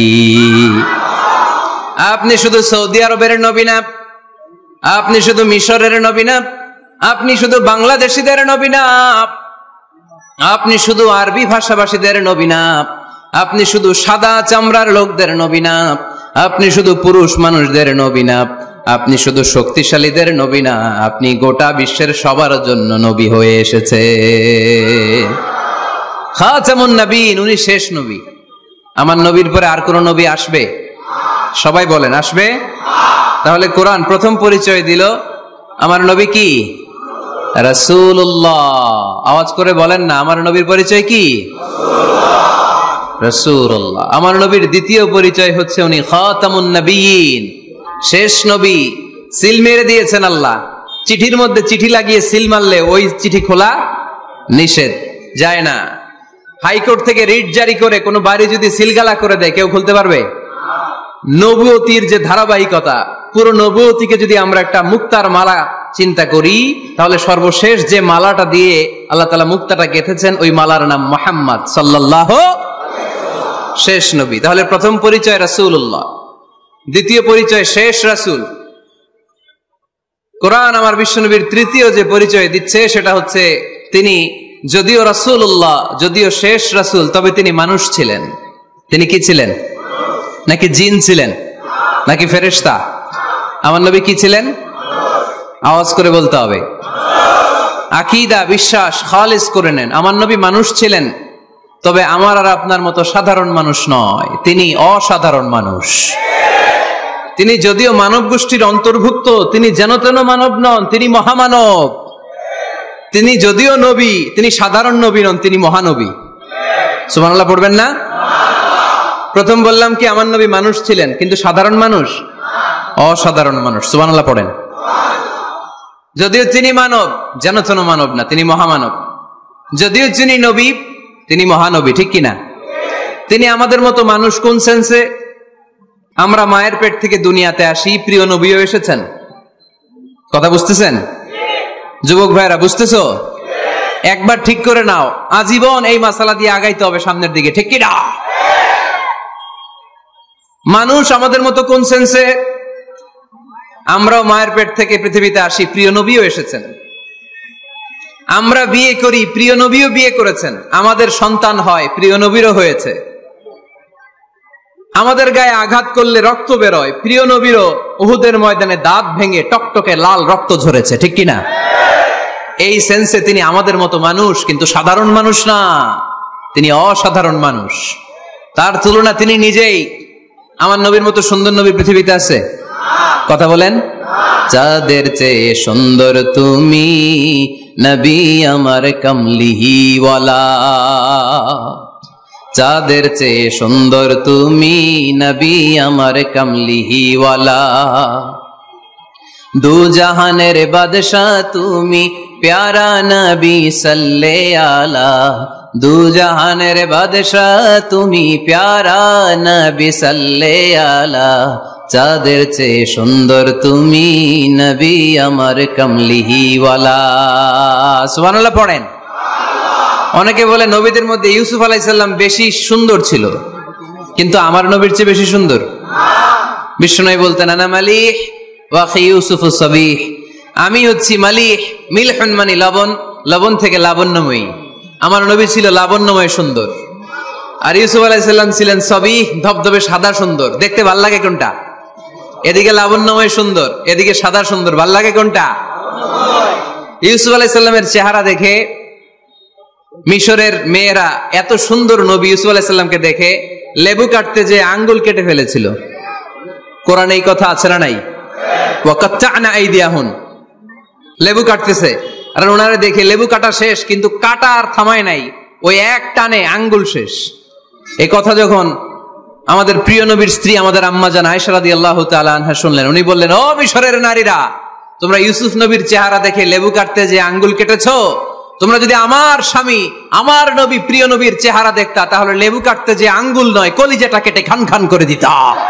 আপনি শুধু সৌদি আরবের নবী না, আপনি শুধু মিশরের নবী না, আপনি শুধু বাংলাদেশিদের নবী না, আপনি শুধু আরবি ভাষাভাষীদের নবী না, আপনি শুধু সাদা চামড়ার লোকদের নবী না, আপনি শুধু পুরুষ মানুষদের নবী না, আপনি শুধু শক্তিশালীদের নবী না, আপনি গোটা বিশ্বের সবার জন্য নবী হয়ে এসেছে। খাতামুন নবীন, উনি শেষ নবী। আমার নবীর পরে আর কোন নবী আসবে? সবাই বলেন আসবে? তাহলে কোরআন প্রথম পরিচয় দিল আমার নবী কি? রাসূলুল্লাহ। আওয়াজ করে বলেন না, আমার নবীর পরিচয় কি? রাসূলুল্লাহ। আমার নবীর দ্বিতীয় পরিচয় হচ্ছে উনি খাতামুন নবিয়্যিন, শেষ নবী। সিল মেরে দিয়েছেন আল্লাহ, চিঠির মধ্যে চিঠি লাগিয়ে সিল মারলে ওই চিঠি খোলা নিষেধ, যায় না। হাইকোর্ট থেকে রিট জারি করে কোনো বাড়ি যদি সিলগালা করে দেয় কেউ খুলতে পারবে? নবুয়তির যে ধারাবাহিকতা, পুরো নবুয়তিকে যদি আমরা একটা মুক্তার মালা চিন্তা করি, তাহলে সর্বশেষ যে মালাটা দিয়ে আল্লাহ তাআলা মুক্তাটা গেঁথেছেন ওই মালার নাম মুহাম্মদ সাল্লাল্লাহু, শেষ নবী। তাহলে প্রথম পরিচয় রাসূলুল্লাহ, দ্বিতীয় পরিচয় শেষ রাসূল। কোরআন আমার বিশ্বনবীর তৃতীয় যে পরিচয় দিচ্ছে সেটা হচ্ছে তিনি যদিও রাসূলুল্লাহ, যদিও শেষ রাসূল, তবে তিনি মানুষ ছিলেন। তিনি কি ছিলেন? নাকি জিন ছিলেন, নাকি ফেরেশতা? আমার নবী কি ছিলেন? আওয়াজ করে বলতে হবে। আকীদা, বিশ্বাস খালিস করে নেন, আমার নবী মানুষ ছিলেন, তবে আমার আর আপনার মতো সাধারণ মানুষ নয়, তিনি অসাধারণ মানুষ। তিনি যদিও মানব গোষ্ঠীর অন্তর্ভুক্ত, তিনি যেন তেন মানব নন, তিনি মহামানব। তিনি যদিও নবী, তিনি সাধারণ নবী নন, তিনি মহানবী। সুবহানাল্লাহ পড়বেন না? প্রথম বললাম কি আমার নবী মানুষ ছিলেন, কিন্তু সাধারণ মানুষ, অসাধারণ মানুষ। সুবহানাল্লাহ পড়েন। যদিও তিনি মানব, যেন তেন মানব না, তিনি মহামানব। যদিও তিনি নবী, তিনি মহানবী, ঠিক কিনা? তিনি আমাদের মতো মানুষ কোন সেন্সে? আমরা মায়ের পেট থেকে দুনিয়াতে আসি, প্রিয় নবীও এসেছেন। কথা বুঝতেছেন? যুবক ভাইরা বুঝতেছো? একবার ঠিক করে নাও, আজীবন এই মাসালা দিয়ে আগাইতে হবে সামনের দিকে, ঠিক কিনা? মানুষ আমাদের মতো কোন সেন্সে? আমরাও মায়ের পেট থেকে পৃথিবীতে আসি, প্রিয় নবীও এসেছেন। আমরা বিয়ে করি, প্রিয় নবীও বিয়ে করেছেন। আমাদের সন্তান হয়, প্রিয় নবীরও হয়েছে। আমাদের গায়ে আঘাত করলে রক্ত বেরোয়, প্রিয় নবীরও উহুদের ময়দানে দাঁত ভেঙে টকটকে লাল রক্ত ঝরেছে, ঠিক কিনা? এই সেন্সে তিনি আমাদের মতো মানুষ, কিন্তু সাধারণ মানুষ না, তিনি অসাধারণ মানুষ। তার তুলনা তিনি নিজেই। আমার নবীর মতো সুন্দর নবী পৃথিবীতে আছে? কথা বলেন। চাঁদের চেয়ে সুন্দর তুমি নবী আমার কামলিওয়ালা, চাঁদের চেয়ে সুন্দর তুমি নবী আমার কামলিওয়ালা, দু জাহানের বাদশাহ তুমি প্যারা নবী সাল্লে আলা, দু জাহানের বাদশাহ তুমি প্যারা নবী সাল্লে আলা, চাঁদের চেয়ে সুন্দর তুমি নবী আমার কামলিওয়ালা। সুবহানাল্লাহ পড়েন। অনেকে বলে নবীদের মধ্যে ইউসুফ আলাইহিস সালাম বেশি সুন্দর ছিল, কিন্তু আমার নবীর চেয়ে বেশি সুন্দর? বিষ্ণু বলতেন আনা মালিহ ওয়া আখি ইউসুফ সাবিহ, আমি হচ্ছি মালিহ, মিলহুন মানে লবণ, লবণ থেকে লাবণ্যময়ী। আমার নবী ছিল লাবণ্যময় সুন্দর, আর ইউসুফ আলাইহিস সালাম ছিলেন সাবিহ, ধবধবে সাদা সুন্দর। দেখতে ভাল লাগে কোনটা? এদিকে লাবণ্যময় সুন্দর, এদিকে সাদা সুন্দর, ভাল লাগে কোনটা? ইউসুফ আলাইহিস সালামের চেহারা দেখে মিশরের মেয়েরা এত সুন্দর নবী ইউসুফ আলাইহিস সালামকে দেখে লেবু কাটতে যে আঙ্গুল কেটে ফেলেছিল। কোরআনে এই কথা আছে না নাই? ওয়া কাত্তা'না আইদিয়াহুন, লেবু কাটতেছে, আর ওনারে দেখে লেবু কাটা শেষ, কিন্তু কাটা আর থামায় নাই, ওই এক টানে আঙ্গুল শেষ। এই কথা যখন আমাদের প্রিয় নবীর স্ত্রী আমাদের আম্মা জান আয়েশা রাদিয়াল্লাহু তাআলা আনহা শুনলেন, উনি বললেন, ও মিশরের নারীরা, তোমরা ইউসুফ নবীর চেহারা দেখে লেবু কাটতে যে আঙ্গুল কেটেছো, তোমরা যদি আমার স্বামী আমার নবী প্রিয় নবীর চেহারা দেখতা, তাহলে লেবু কাটতে যে আঙ্গুল নয়, কলিজাটা কেটে খান খান করে দিতা।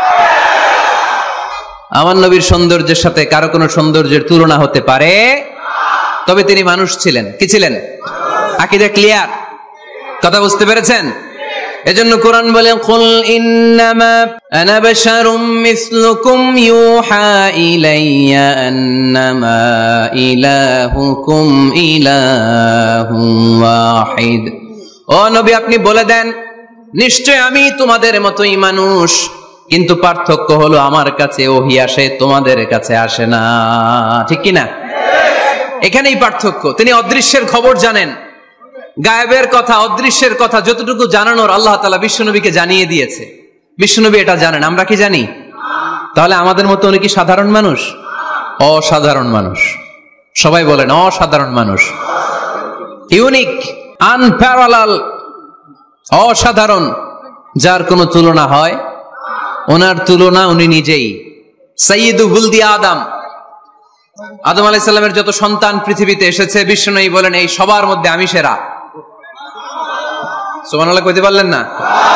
আমার নবীর সৌন্দর্যের সাথে কারো কোনো সৌন্দর্যের তুলনা হতে পারে? তবে তিনি মানুষ ছিলেন। কি ছিলেন? আকীদা ক্লিয়ার? কথা বুঝতে পেরেছেন? এজন্য কোরআন বলে, কুল ইন্নামা আনা বাশারুম মিসলুকুম ইউহা ইলাইয়া আন্নামা ইলাহুকুম ইলাহুন ওয়াহিদ। ও নবী, আপনি বলে দেন, নিশ্চয় আমি তোমাদের মতোই মানুষ, কিন্তু পার্থক্য হলো আমার কাছে ওহী আসে, তোমাদের কাছে আসে না। ঠিক কি না? এখানেই পার্থক্য। তিনি অদৃশ্যের খবর জানেন, গায়েবের কথা, অদৃশ্যের কথা যতটুকু জানানোর আল্লাহ তাআলা বিশ্বনবীকে জানিয়ে দিয়েছে। বিশ্বনবী এটা জানেন, আমরা কি জানি? তাহলে আমাদের মতো উনি কি সাধারণ মানুষ? অসাধারণ মানুষ। সবাই বলেন অসাধারণ মানুষ। ইউনিক, আনপ্যারালাল, অসাধারণ, যার কোনো তুলনা হয়? ওনার তুলনা উনি নিজেই। সাইয়্যিদু ওয়ালদি আদম, আদম আলাইহিস সালামের যত সন্তান পৃথিবীতে এসেছে, বিশ্বনবী বলেন এই সবার মধ্যে আমি সেরা। সুবহানাল্লাহ কইতে পারলেন না?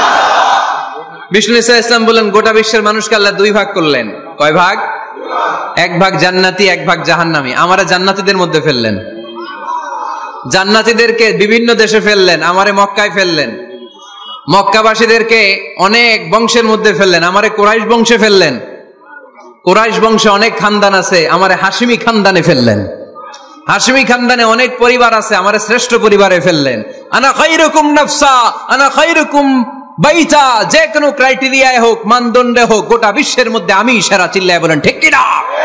বিষ্ণু ইসা ইসলাম বলেন গোটা বিশ্বের মানুষকে আল্লাহ দুই ভাগ করলেন। কয় ভাগ? এক ভাগ জান্নাতি, এক ভাগ জাহান্নামী। আমারে জান্নাতীদের মধ্যে ফেললেন, জান্নাতীদেরকে বিভিন্ন দেশে ফেললেন, আমারে মক্কায় ফেললেন। মক্কাবাসীদেরকে অনেক বংশের মধ্যে ফেললেন, আমারে কুরাইশ বংশে ফেললেন। কুরাইশ বংশে অনেক খানদান আছে, আমারে হাশিমি খানদানে ফেললেন। হাশিমি খানদানে অনেক পরিবার আছে, আমারে শ্রেষ্ঠ পরিবারে ফেললেন। আনা খায়রুকুম নাফসা আনা খায়রুকুম বাইতা, যে কোনো ক্রাইটেরিয়ায় হোক, মানদণ্ডে হোক, গোটা বিশ্বের মধ্যে আমি সেরা। চিল্লায় বলেন ঠিক কিনা?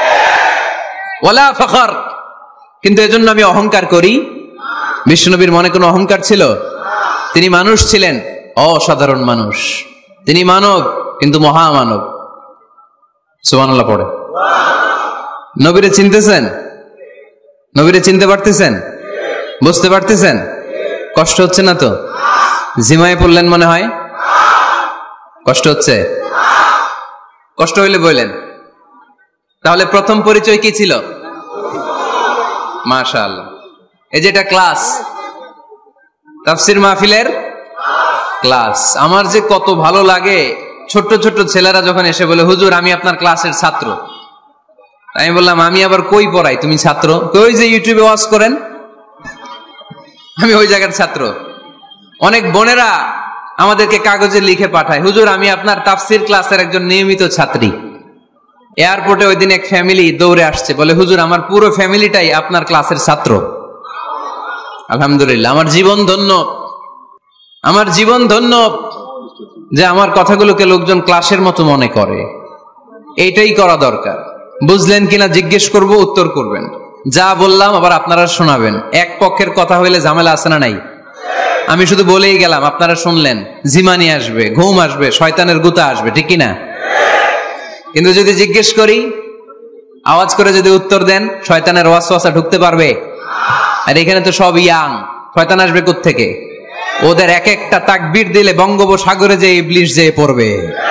ওয়ালা ফখর। কিন্তু এজন্য আমি অহংকার করি? বিশ্বনবীর মনে কোনো অহংকার ছিল? তিনি মানুষ ছিলেন, অসাধারণ মানুষ। তিনি মানব, কিন্তু মহামানব। সুবহানাল্লাহ পড়ে। নবীরে চিনতেছেন? নবীরে চিনতে পারতেছেন? বুঝতে পারতেছেন? কষ্ট হচ্ছে না তো? জিমায় পড়লেন মনে হয়? কষ্ট হচ্ছে? কষ্ট হইলে বললেন। তাহলে প্রথম পরিচয় কি ছিল? মাশাআল্লাহ। এই যে এটা ক্লাস, তাফসীর মাহফিলের ক্লাস। আমার যে কত ভালো লাগে ছোট্ট ছোট্ট ছেলেরা যখন এসে বলে, হুজুর আমি আপনার ক্লাসের ছাত্র। আমি বললাম, আমি আবার কই পড়াই, তুমি ছাত্র? ওই যে ইউটিউবে ওয়াজ করেন, আমি ওই জায়গার ছাত্র। অনেক বোনেরা আমাদেরকে কাগজে লিখে পাঠায়, হুজুর আমি আপনার তাফসীর ক্লাসের একজন নিয়মিত ছাত্রী। এয়ারপোর্টে ওই দিন এক ফ্যামিলি দৌড়ে আসছে, বলে হুজুর আমার পুরো ফ্যামিলিটাই আপনার ক্লাসের ছাত্র। আলহামদুলিল্লাহ, আমার জীবন ধন্য, আমার জীবন ধন্য যে আমার কথাগুলোকে লোকজন ক্লাসের মতো মনে করে। এইটাই করা দরকার। বুঝলেন কিনা জিজ্ঞেস করব, উত্তর করবেন। যা বললাম আবার আপনারা শোনাবেন। এক পক্ষের কথা হইলে ঝামেলা আছে না নাই? আমি শুধু বলেই গেলাম, আপনারা শুনলেন, জিমানি আসবে, ঘুম আসবে, শয়তানের গুতা আসবে, ঠিক কিনা? কিন্তু যদি জিজ্ঞেস করি, আওয়াজ করে যদি উত্তর দেন, শয়তানের ওয়াসওয়াসা ঢুকতে পারবে? আর এখানে তো সব ইয়াং, শয়তান আসবে কোত্থেকে? ওদের এক একটা তাকবীর দিলে বঙ্গোপসাগরে যে ইবলিশ যেয়ে পড়বে।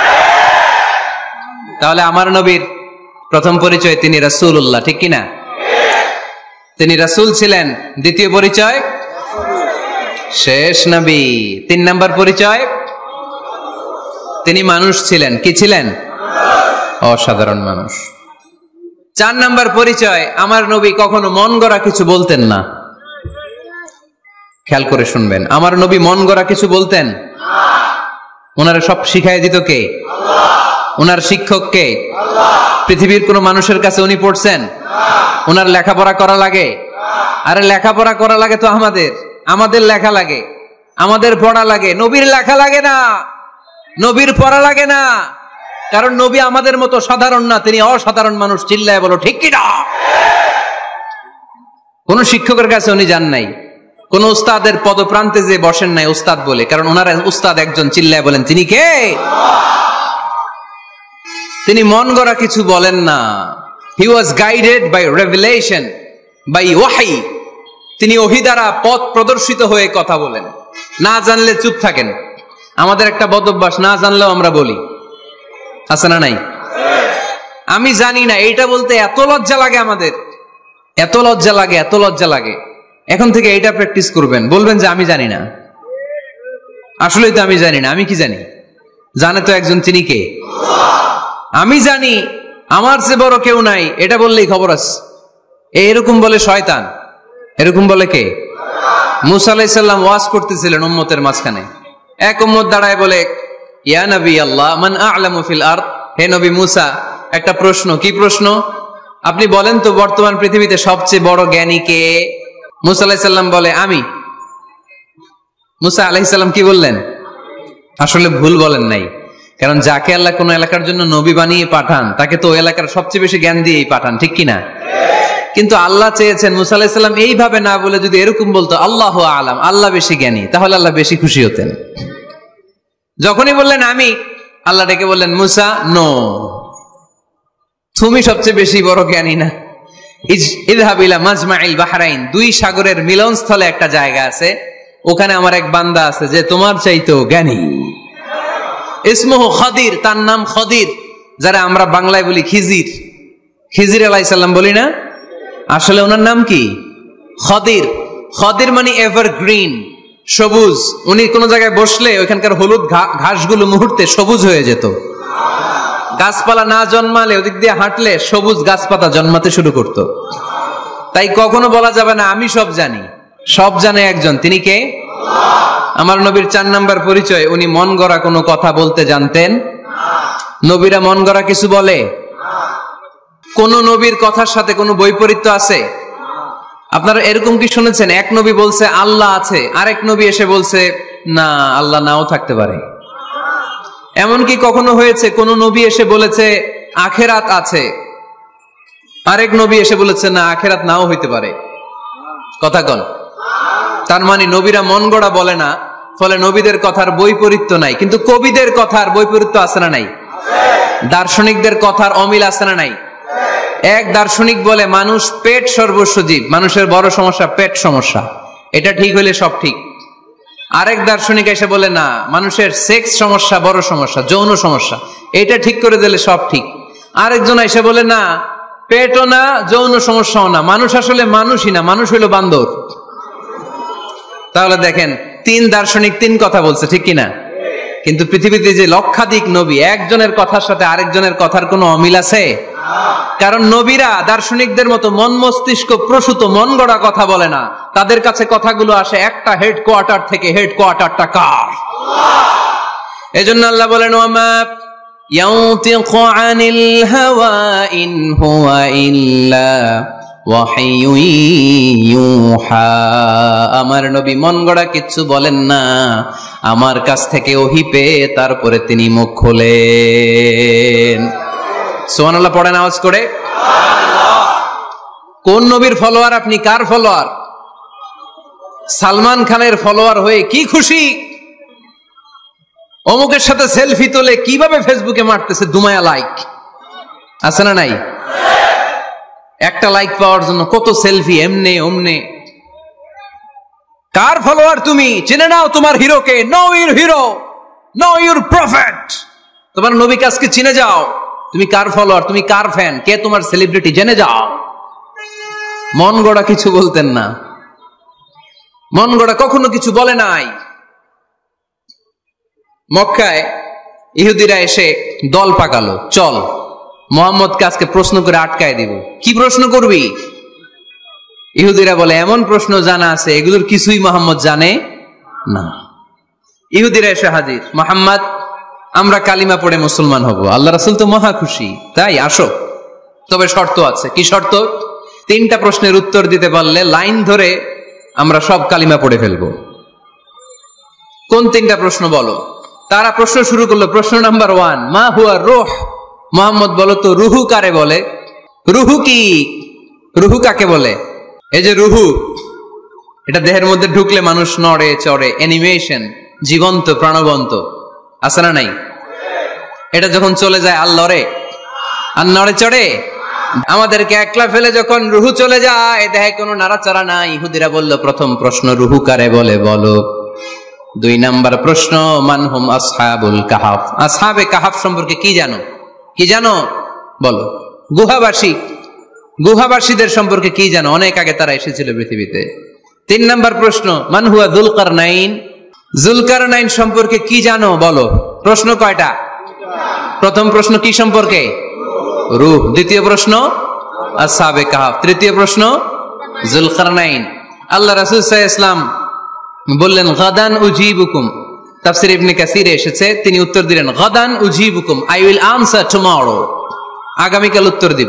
তাহলে আমার নবীর প্রথম পরিচয় তিনি রাসূলুল্লাহ, ঠিক কিনা? তিনি রাসূল ছিলেন। দ্বিতীয় পরিচয় শেষ নবী। 3 নাম্বার পরিচয় তিনি মানুষ ছিলেন। কি ছিলেন? অসাধারণ মানুষ। 4 নাম্বার পরিচয়, আমার নবী কখনো মন গড়া কিছু বলতেন না। খেয়াল করে শুনবেন, আমার নবী মন গড়া কিছু বলতেন? ওনারা সব শিখাই দিত কে? ওনার শিক্ষক কে? পৃথিবীর কোন মানুষের কাছে উনি পড়ছেন? ওনার লেখাপড়া করা লাগে? আরে লেখাপড়া করা লাগে তো আমাদের লেখা লাগে, আমাদের পড়া লাগে। নবীর লেখা লাগে না, নবীর পড়া লাগে না। কারণ নবী আমাদের মতো সাধারণ না, তিনি অসাধারণ মানুষ। চিল্লায় বলো ঠিক কিনা? কোন শিক্ষকের কাছে উনি যান নাই, কোন উস্তাদের পদপ্রান্তে যে বসেন নাই উস্তাদ বলে, কারণ ওনার উস্তাদ একজন। চিল্লায় বলেন তিনি কে? তিনি মন গড়া কিছু বলেন না। He was guided by revelation, by ওয়াহি। তিনি ওহী দ্বারা পথ প্রদর্শিত হয়ে কথা বলেন। না জানলে চুপ থাকেন। আমাদের একটা বদ অভ্যাস, না জানলেও আমরা বলি, আছে না নাই? আমি জানি না, এইটা বলতে এত লজ্জা লাগে আমাদের, এত লজ্জা লাগে, এত লজ্জা লাগে। এখন থেকে এইটা প্র্যাকটিস করবেন, বলবেন যে আমি জানি না। আসলেই তো আমি জানি না। আমি কি জানি? জানে তো একজন, তিনি কে? আমি জানি, আমার চেয়ে বড় কেউ নাই, এটা বললেই খবর আছে। এরকম বলে শয়তান। এরকম বলে কে? মুসা আলাইহিস সালাম ওয়াজ করতেছিলেন উম্মতের মাঝখানে। এক উম্মত দাঁড়ায় বলে, ইয়া নবী আল্লাহ, মান আ'লামু ফিল আরদ। হে নবী মুসা, একটা প্রশ্ন। কি প্রশ্ন? আপনি বলেন তো বর্তমান পৃথিবীতে সবচেয়ে বড় জ্ঞানী কে? মুসা আলাইহিস সালাম বলে, আমি। মুসা আলাইহিস সালাম কি বললেন? আসলে ভুল বলেন নাই, কারণ যাকে আল্লাহ কোন এলাকার জন্য নবী বানিয়ে পাঠান, তাকে তো ওই এলাকার সবচেয়ে বেশি জ্ঞান দিয়েই পাঠান, ঠিক কিনা? কিন্তু আল্লাহ চেয়েছেন মুসা আলাইহিস সালাম এইভাবে না বলে যদি এরকম বলতো, আল্লাহু আ'লাম, আল্লাহ বেশি জ্ঞানী, তাহলে আল্লাহ বেশি খুশি হতেন। যখনই বললেন আমি, আল্লাহ ডেকে বললেন, মুসা নো, তুমি সবচেয়ে বেশি বড় জ্ঞানী না। ইযহাব ইলা মাজমাইল বাহরাইন, 2 সাগরের মিলনস্থলে একটা জায়গা আছে, ওখানে আমার এক বান্দা আছে যে তোমার চাইতেও জ্ঞানী। ইসমুহু খাদির, তার নাম খদির, যারা আমরা বাংলায় বলি খিজির। খিজির আলাইহিস সালাম বলি না, আসলে ওনার নাম কি? খদির। খদির মানে এভারগ্রিন, সবুজ। উনি কোন জায়গায় বসলে ওইখানকার হলুদ ঘাসগুলো মুহূর্তে সবুজ হয়ে যেত। গাছপালা না জন্মালে ওদিক দিয়ে হাঁটলে সবুজ গাছপাতা জন্মাতে শুরু করত। তাই কখনো বলা যাবে না আমি সব জানি। সব জানে একজন, তিনি কে? আমার নবীর 4 নাম্বার পরিচয়, উনি মন গড়া কোনো কথা বলতে জানতেন। নবীরা মন গড়া কিছু বলে? কোন নবীর কথার সাথে কোনো বৈপরীত্য আছে? আপনারা এরকম কি শুনেছেন এক নবী বলছে আল্লাহ আছে, আরেক নবী এসে বলছে না আল্লাহ নাও থাকতে পারে? এমনকি কখনো হয়েছে কোন নবী এসে বলেছে আখেরাত আছে, আরেক নবী এসে বলেছে না আখেরাত নাও হইতে পারে? কথা কন। তার মানে নবীরা মন গড়া বলে না, ফলে নবীদের কথার বৈপরীত্য নাই। কিন্তু কবিদের কথার বৈপরীত্য আছে না নাই? দার্শনিকদের কথার অমিল আছে না নাই? এক দার্শনিক বলে মানুষ পেট সর্বস্ব জীব, মানুষের বড় সমস্যা পেট সমস্যা, এটা ঠিক হইলে সব ঠিক। আরেক দার্শনিক এসে বলে না মানুষের সেক্স সমস্যা বড় সমস্যা, যৌন সমস্যা, এটা ঠিক করে দিলে সব ঠিক। আরেকজন এসে বলে না পেটও না যৌন সমস্যাও না, মানুষ আসলে মানুষই না, মানুষ হইল বান্দর। তাহলে দেখেন 3 দার্শনিক 3 কথা বলছে, ঠিক কিনা? কিন্তু পৃথিবীতে যে লক্ষাধিক নবী, একজনের কথার সাথে আরেকজনের কথার কোনো অমিল আছে? কারণ নবীরা দার্শনিকদের মতো মন মস্তিষ্ক প্রসূত মন গড়া কথা বলে না, তাদের কাছে কথাগুলো আসে একটা হেডকোয়ার্টার থেকে। হেডকোয়ার্টারটা কার? এজন্য আল্লাহ বলেন ওয়ামা ইয়ানতিকু আনিল হাওয়া ইন হুয়া ইল্লা ওয়াহয়ুন ইউহা। আমার নবী মন গড়া কিচ্ছু বলেন না, আমার কাছ থেকে ওহী পেয়ে তারপরে তিনি মুখ খোলেন। সুবহানাল্লাহ পড়েন আওয়াজ করে। কোন নবীর ফলোয়ার আপনি? কার ফলোয়ার? সালমান খানের ফলোয়ার হয়ে কি খুশি, অমুকের সাথে সেলফি তোলে কিভাবে ফেসবুকে মারতেছে দুমায়া লাইক, আছে না নাই? একটা লাইক পাওয়ার জন্য কত সেলফি, এমনে ওমনে। কার ফলোয়ার তুমি? জেনে নাও তোমার হিরোকে। Know your hero, know your prophet. তোমার নবীকে আজকে চিনে যাও। তুমি কার ফলোয়ার, তুমি কার ফ্যান, কে তোমার সেলিব্রিটি, জেনে যাও। মন গড়া কিছু বলতেন না, মন গড়া কখনো কিছু বলে নাই। মক্কায় ইহুদিরা এসে দল পাকালো, চল মুহাম্মদকে আজকে প্রশ্ন করে আটকায় দিব। কি প্রশ্ন করবি? ইহুদিরা বলে এমন প্রশ্ন জানা আছে এগুলোর কিছুই মুহাম্মদ জানে না। ইহুদিরা এসে হাজির, মুহাম্মদ আমরা কালিমা পড়ে মুসলমান হব। আল্লাহ রাসূল তো মহা খুশি, তাই আসো, তবে শর্ত আছে। কি শর্ত? 3টা প্রশ্নের উত্তর দিতে পারলে লাইন ধরে আমরা সব কালিমা পড়ে ফেলবো। কোন 3টা প্রশ্ন বলো? তারা প্রশ্ন শুরু করলো। প্রশ্ন নাম্বার 1, মা হুয়া রূহ। মুহাম্মদ বলো তো রুহু কারে বলে? রুহু কি? রুহু কাকে বলে? এই যে রুহু, এটা দেহের মধ্যে ঢুকলে মানুষ নড়ে চড়ে, অ্যানিমেশন, জীবন্ত প্রাণবন্ত, আছে না নাই? এটা যখন চলে যায় আর লড়ে আর নড়ে চড়ে। আমাদেরকে একলা ফেলে যখন রুহু চলে যায় দেহে কোনো নাড়াচাড়া নাই। ইহুদিরা বলল প্রথম প্রশ্ন রুহু কারে বলে বলো। 2 নাম্বার প্রশ্ন মানহুম আসহাবুল কাহাফ। আসহাবে কাহাফ সম্পর্কে কি জানো? কি জানো বলো। গুহাবাসী, গুহাবাসীদের সম্পর্কে কি জানো? অনেক আগে তারা এসেছিল পৃথিবীতে। 3 নাম্বার প্রশ্ন মান হুয়া যুলকারনাইন। যুলকারনাইন সম্পর্কে কি জানো বলো। প্রশ্ন কয়টা? প্রথম প্রশ্ন কি সম্পর্কে? রূহ। দ্বিতীয় প্রশ্ন আসহাবে কাহাফ। তৃতীয় প্রশ্ন যুলকারনাইন। আল্লাহ রাসূল সাল্লাল্লাহু আলাইহি ওয়াসাল্লাম বললেন গাদান উজিবুকুম। তাফসীর ইবনে কাসিরে এসেছে, তিনি উত্তর দিলেন গাদান উজিবুকুম, আই উইল আনসার টুমরো। আগামীকাল উত্তর দিব।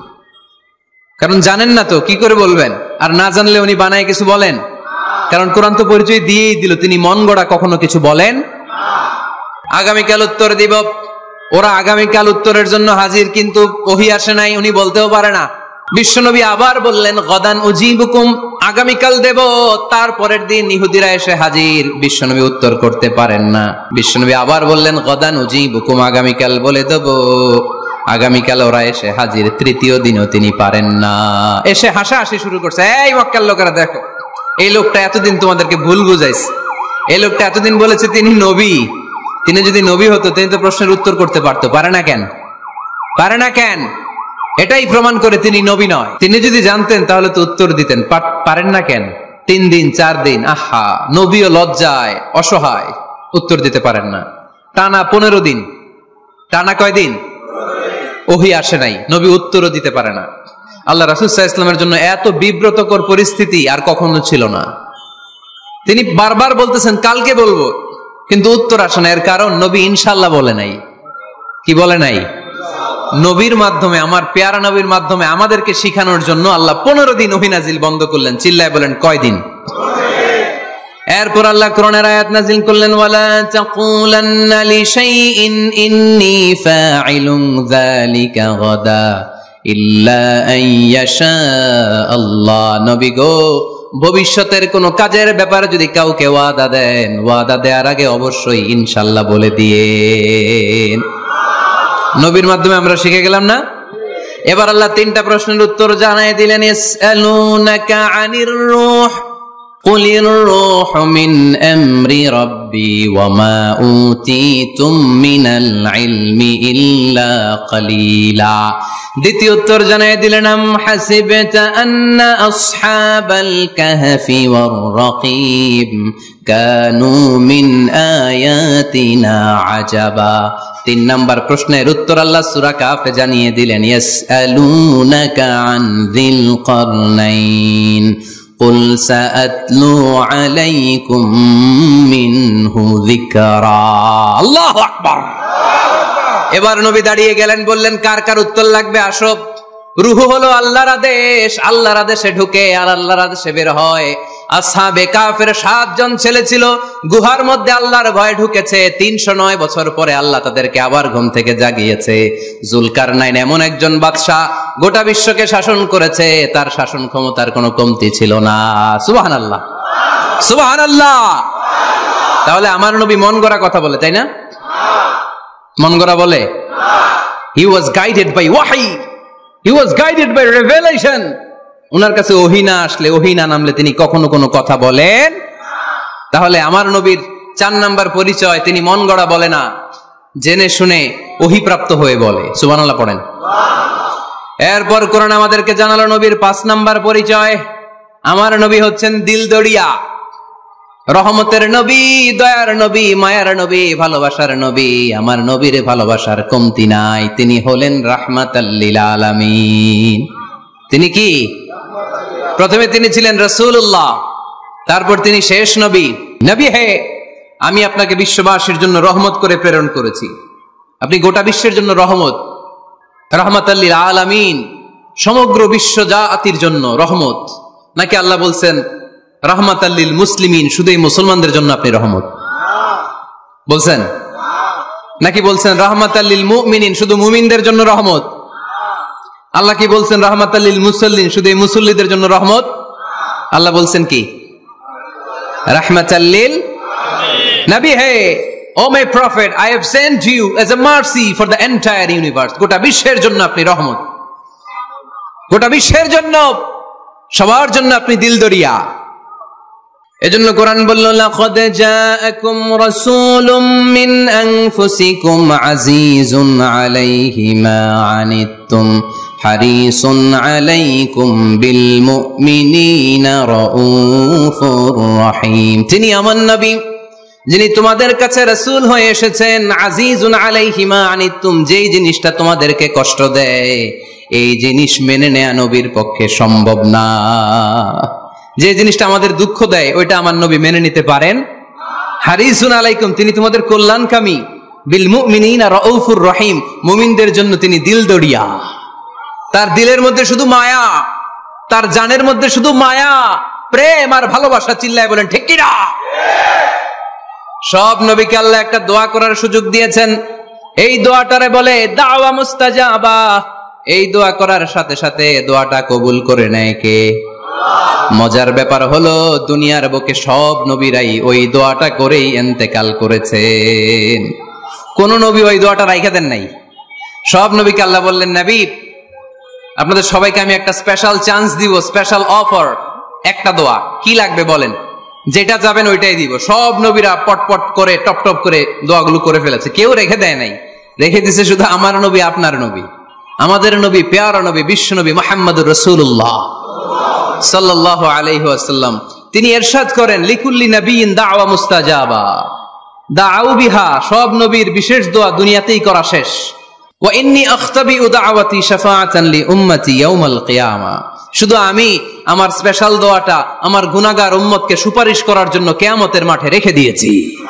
কারণ জানেন না তো কি করে বলবেন, আর না জানলে উনি বানায় কিছু বলেন। কারণ কোরআন তো পরিচয় দিয়েই দিল তিনি মন গড়া কখনো কিছু বলেন। আগামীকাল উত্তর দিব। ওরা আগামীকাল উত্তরের জন্য হাজির, কিন্তু ওহী আসে নাই, উনি বলতেও পারে না। বিশ্বনবী আবার বললেন গদান উজিবুকুম, আগামীকাল দেব। তারপরের দিন ইহুদিরা এসে হাজির, বিশ্বনবী উত্তর করতে পারেন না। বিশ্বনবী আবার বললেন গদান উজিবুকুম, আগামীকাল বলে দেব। আগামীকাল ওরা এসে হাজির, তৃতীয় দিনও তিনি পারেন না। এসে হাসাহাসি শুরু করছে, এই মক্কার লোকেরা দেখো, এই লোকটা এতদিন তোমাদেরকে ভুল বুঝাইছে। এই লোকটা এতদিন বলেছে তিনি নবী। তিনি যদি নবী হতো তিনি তো প্রশ্নের উত্তর করতে পারতো, পারে না কেন? পারে না কেন? এটাই প্রমাণ করে তিনি নবী নয়। তিনি যদি জানতেন তাহলে তো উত্তর দিতেন, পারেন না কেন? 3 দিন 4 দিন, আহা, নবীও লজ্জায় অসহায়, উত্তর দিতে পারেন না। টানা 15 দিন। টানা কয় দিন? ওহী আসে নাই, নবী উত্তরও দিতে পারে না। আল্লাহ রাসূল সাল্লাল্লাহু আলাইহি ওয়াসাল্লামের জন্য এত বিব্রতকর পরিস্থিতি আর কখনো ছিল না। তিনি বারবার বলতেছেন কালকে বলবো, কিন্তু উত্তর আসে না। এর কারণ নবী ইনশাআল্লাহ বলে নাই। কি বলে নাই? নবীর মাধ্যমে, আমার পেয়ারা নবীর মাধ্যমে আমাদেরকে শিখানোর জন্য আল্লাহ 15 দিন ওহী নাজিল বন্ধ করলেন। চিল্লায় বলেন কয়দিন? এরপর আল্লাহ কোরআনের আয়াত নাজিল করলেন, ওয়ালা তাকুলান্না লিশাইইন ইন্নী ফাইলুন যালিকা গাদা ইল্লা আন ইয়াশা আল্লাহ। নবী গো, ভবিষ্যতের কোন কাজের ব্যাপারে যদি কাউকে ওয়াদা দেন, ওয়াদা দেওয়ার আগে অবশ্যই ইনশাআল্লাহ বলে দিয়েন। নবীর মাধ্যমে আমরা শিখে গেলাম না? এবার আল্লাহ 3টা প্রশ্নের উত্তর জানায় দিলেন। ইয়াসআলুনাকা আনির রূহ কুলির রূহু মিন আমরি রাব্বি ওয়া মা উতিতুম মিনাল ইলমি ইল্লা কালিলা। দ্বিতীয় উত্তর জানায় দিলেন, আম হাসিবতা আন্না আসহাবাল কাহফি ওয়ার রাকিব কানু মিন আয়াতিনা আজাবা। 3 নাম্বার প্রশ্নের উত্তর আল্লাহ সূরা কাফে জানিয়ে দিলেন, ইয়াসআলুনাকা আন যিল কারনাইন কুল সাআতলু আলাইকুম মিনহু যিকরা। আল্লাহু আকবার। এবার নবী দাঁড়িয়ে গেলেন, বললেন কার কার উত্তর লাগবে আসো। রূহ হলো আল্লাহর আদেশ, আল্লাহর আদেশে ঢুকে আর আল্লাহর আদেশে বের হয়। আসহাবে কাফের 7 জন ছেলে ছিল, গুহার মধ্যে আল্লাহর ভয়ে ঢুকেছে। 309 বছর পরে আল্লাহ তাদেরকে আবার ঘুম থেকে জাগিয়েছে। জুলকারনাইন এমন একজন বাদশা, গোটা বিশ্বকে শাসন করেছে, তার শাসন ক্ষমতার কোনো কমতি ছিল না। সুবহানাল্লাহ, সুবহানাল্লাহ। তাহলে আমার নবী মন গড়া কথা বলে, তাই না? মন গড়া বলে? He was guided by wahi, he was guided by revelation. উনার কাছে ওহী না আসলে, ওহী না নামলে তিনি কখনো কোনো কথা বলেন। তাহলে আমার নবীর 4 নাম্বার পরিচয়, তিনি মন গড়া বলে না, জেনে শুনে ওহী প্রাপ্ত হয়ে বলে। সুবহানাল্লাহ পড়েন। এরপর কোরআন আমাদেরকে জানালো নবীর 5 নাম্বার পরিচয়, আমার নবী হচ্ছেন দিলদরিয়া, রহমতের নবী, দয়ার নবী, মায়ার নবী, ভালোবাসার নবী। আমার নবীর ভালোবাসার কমতি নাই। তিনি হলেন রাহমাতাল লিল আলামিন। তিনি কি? প্রথমে তিনি ছিলেন রাসূলুল্লাহ, তারপর তিনি শেষ নবী। নবী হে, আমি আপনাকে বিশ্ববাসীর জন্য রহমত করে প্রেরণ করেছি। আপনি গোটা বিশ্বের জন্য রহমত, রাহমাতাল লিল আলামিন, সমগ্র বিশ্ব জাতির জন্য রহমত। নাকি আল্লাহ বলছেন রাহমাতাল লিল মুসলিমিন, শুধু এই মুসলমানদের জন্য আপনি রহমত বলছেন? নাকি বলছেন রাহমাতাল লিল মুমিনিন, শুধু মুমিনদের জন্য রহমত? আল্লাহ কি বলছেন রাহমাতাল লিল মুসাল্লিন, শুধু এই মুসল্লিদের জন্য রহমত? আল্লাহ বলছেন কি? রাহমাতাল লিল নবী হে, oh my prophet, I have sent you as a mercy for the entire universe. গোটা বিশ্বের জন্য আপনি রহমত, গোটা বিশ্বের জন্য, সবার জন্য আপনি দিলদরিয়া। এজন্য কোরআন বলল, লাকাদ জাআকুম রাসূলুম মিন আনফুসিকুম আজিজুন আলাইহি মা আনিতুম হারিসুন আলাইকুম বিল মুমিনিনা রাউফুর রহিম। তিনি আমার নবী, যিনি তোমাদের কাছে রাসূল হয়ে এসেছেন। আজিজুন আলাইহি মা আনিতুম, যেই জিনিসটা তোমাদেরকে কষ্ট দেয়, এই জিনিস মেনে নেয়া নবীর পক্ষে সম্ভব না। যে জিনিসটা আমাদের দুঃখ দেয়, ওইটা আমার নবী মেনে নিতে পারেন। হারিসুন আলাইকুম, তিনি তোমাদের কল্যাণকামী। বিল মুমিনিনা রাউফুর রহিম, মুমিনদের জন্য তিনি দিলদরিয়া। তার দিলের মধ্যে শুধু মায়া, তার জানের মধ্যে শুধু মায়া, প্রেম আর ভালোবাসা। চিল্লায় বলেন ঠিক কিনা? সব নবীকে আল্লাহ একটা দোয়া করার সুযোগ দিয়েছেন। এই দোয়াটারে বলে দাওয়া মুস্তাজাবা। এই দোয়া করার সাথে সাথে দোয়াটা কবুল করে নেয় কে? মজার ব্যাপার হলো, দুনিয়ার বুকে সব নবীরাই ওই দোয়াটা করেই ইন্তেকাল করেছেন। কোন নবী ওই দোয়াটা রাইখা দেন নাই। সব নবীকে আল্লাহ বললেন, নবী আপনাদের সবাইকে আমি একটা স্পেশাল চান্স দিব, স্পেশাল অফার, একটা দোয়া। কি লাগবে বলেন, যেটা যাবেন ওইটাই দিব। সব নবীরা পটপট করে টপ টপ করে দোয়াগুলো করে ফেলেছে, কেউ রেখে দেয় নাই। রেখে দিছে শুধু আমার নবী, আপনার নবী, আমাদের নবী, পেয়ারা নবী, বিশ্ব নবী মুহাম্মদুর রাসূলুল্লাহ সাল্লাল্লাহু আলাইহি ওয়াসাল্লাম। তিনি ইরশাদ করেন, লিকুল্লি নবিয়্যিন দাওয়া মুস্তাজাবা দাউ বিহা। সব নবীর বিশেষ দোয়া দুনিয়াতেই করা শেষ। ওয়া ইন্নী আখতাবিউ দাওয়াতি শাফাআতান লিউম্মতি ইয়াউমাল কিয়ামা, শুধু আমি আমার স্পেশাল দোয়াটা আমার গুনাহগার উম্মতকে সুপারিশ করার জন্য কিয়ামতের মাঠে রেখে দিয়েছি।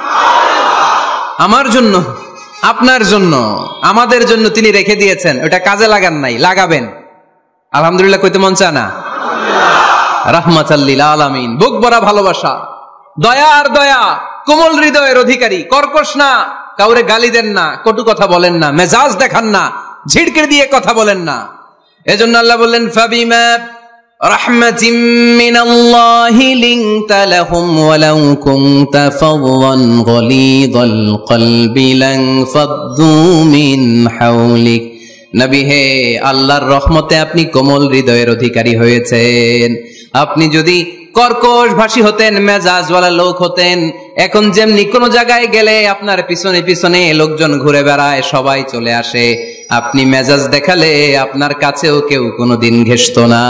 আমার জন্য, আপনার জন্য, আমাদের জন্য তিনি রেখে দিয়েছেন। ওটা কাজে লাগান নাই, লাগাবেন। আলহামদুলিল্লাহ কইতে মন চায় না? রাহমাতাল লিল আলামিন, বুক ভরা ভালোবাসা, দয়া আর দয়া, কোমল হৃদয়ের অধিকারী, কর্কশ না, কাউরে গালি দেন না, কটু কথা বলেন না, মেজাজ দেখান না, ঝিড়কে দিয়ে কথা বলেন না। এজন্য আল্লাহ বললেন ফাবিমা রাহমাতিম মিনাল্লাহি লিনতা লাহুম ওয়ালাউ কুনতা ফাদদান গলিযাল কলবি লানফাদ্দু মিন হাওলিক। নবী হে, আল্লাহর রহমতে আপনি কোমল হৃদয়ের অধিকারী হয়েছেন। আপনি যদি কর্কশ ভাষী হতেন, মেজাজওয়ালা লোক হতেন, এখন যেমনি কোন জায়গায় গেলে আপনার পিছনে পিছনে লোকজন ঘুরে বেড়ায়, সবাই চলে আসে, আপনি মেজাজ দেখালে আপনার কাছেও কেউ কোনোদিন ঘেষত না।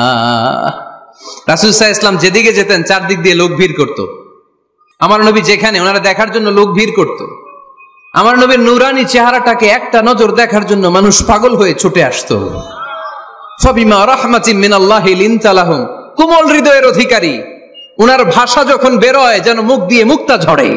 রাসূল সাল্লাল্লাহু আলাইহি ওয়াসাল্লাম যেদিকে যেতেন চারদিক দিয়ে লোক ভিড় করত। আমার নবী যেখানে, ওনারা দেখার জন্য লোক ভিড় করত। আমার নবীর নূরানী চেহারাটাকে একটা নজর দেখার জন্য মানুষ পাগল হয়ে ছুটে আসতো। ফাবিমা রাহমাতিম মিনাল্লাহি লিনতা লাহুম, কোমল হৃদয়ের অধিকারী। উনার ভাষা যখন বেরোয় যেন মুখ দিয়ে মুক্তা ঝরে।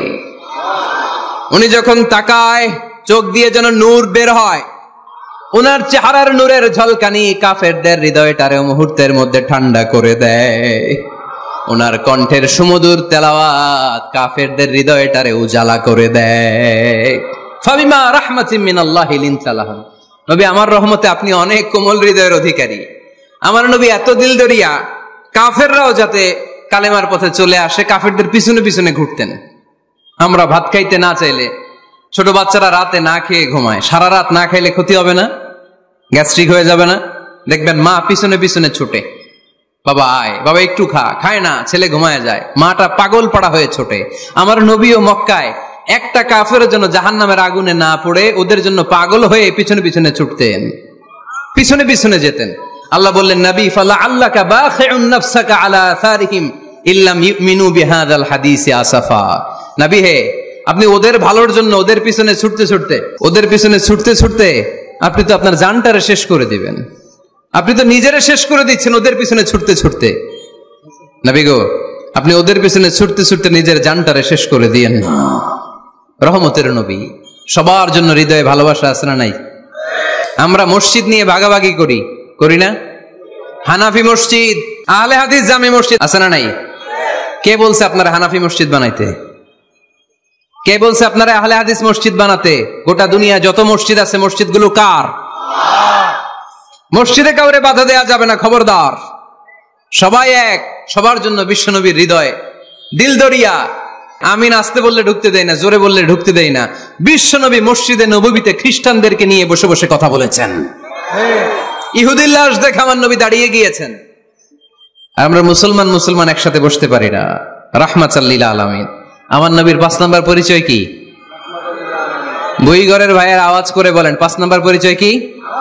উনি যখন তাকায় চোখ দিয়ে যেন নূর বের হয়। উনার চেহারার নূরের ঝলকানি কাফেরদের হৃদয়টারে মুহূর্তের মধ্যে ঠান্ডা করে দেয়। ওনার কণ্ঠের সুমধুর তেলাওয়াত কাফেরদের হৃদয়টারে উজালা করে দেয়। ফাবিমা রাহমাতিম মিনাল্লাহি লিনতা লাহুম, নবী আমার রহমতে আপনি অনেক কোমল হৃদয়ের অধিকারী। আমার নবী এত দিলদরিয়া, কাফেররাও যাতে কালেমার পথে চলে আসে কাফেরদের পিছনে পিছনে ঘুরতেন। আমরা ভাত খাইতে না চাইলে, ছোট বাচ্চারা রাতে না খেয়ে ঘুমায়, সারা রাত না খাইলে ক্ষতি হবে না? গ্যাস্ট্রিক হয়ে যাবে না? দেখবেন মা পিছনে পিছনে ছুটে, বাবা আয়, বাবা একটু খা, খায় না, ছেলে ঘুমায় যায়, মাটা পাগল পাড়া হয়ে ছোটে। আমার নবীও মক্কায় একটা কাফেরের জন্য জাহান্নামের আগুনে না পড়ে ওদের জন্য পাগল হয়ে পিছনে পিছনে ছুটতেন, পিছনে পিছনে যেতেন। আল্লাহ বললেন নবী ফালা আল্লাকা বাখিউন নাফসাকা আলা আসারিহিম ইল্লাম ইউমিনু বিহাযাল হাদিসি আসাফা। নবী হে, আপনি ওদের ভালোর জন্য ওদের পিছনে ছুটতে ছুটতে, ওদের পিছনে ছুটতে ছুটতে আপনি তো আপনার জানটারে শেষ করে দিবেন। আপনি তো নিজেরে শেষ করে দিচ্ছেন ওদের পিছনে ছুটতে ছুটতে। নবী গো, আপনি ওদের পিছনে ছুটতে ছুটতে নিজের জানটারে শেষ করে দিয়েন না। রহমতের নবী, সবার জন্য হৃদয়ে ভালোবাসা আছে না নাই? আমরা মসজিদ নিয়ে ভাগাভাগি করি, করি না? হানাফি মসজিদ, আহলে হাদিস জামি মসজিদ আছে না নাই? কে বলছে আপনারা হানাফি মসজিদ বানাইতে? কে বলছে আপনারা আহলে হাদিস মসজিদ বানাতে? গোটা দুনিয়া যত মসজিদ আছে মসজিদগুলো কার? মসজিদে কাউরে বাধা দেয়া যাবে না, খবরদার। সবাই এক, সবার জন্য বিশ্বনবীর হৃদয় দিলদরিয়া। আমিন আসতে বললে ঢুকতে দেয় না, জোরে বললে ঢুকতে দেয় না। বিশ্বনবী মসজিদে নববীতে খ্রিস্টানদেরকে নিয়ে বসে বসে কথা বলেছেন। ইহুদির লাশ দেখে আমার নবী দাঁড়িয়ে গিয়েছেন। আমরা মুসলমান মুসলমান একসাথে বসতে পারি না। রাহমাতাল লিল আলামিন। আমার নবীর 5 নাম্বার পরিচয় কি? বইঘরের ভাইয়ের আওয়াজ করে বলেন 5 নাম্বার পরিচয় কি?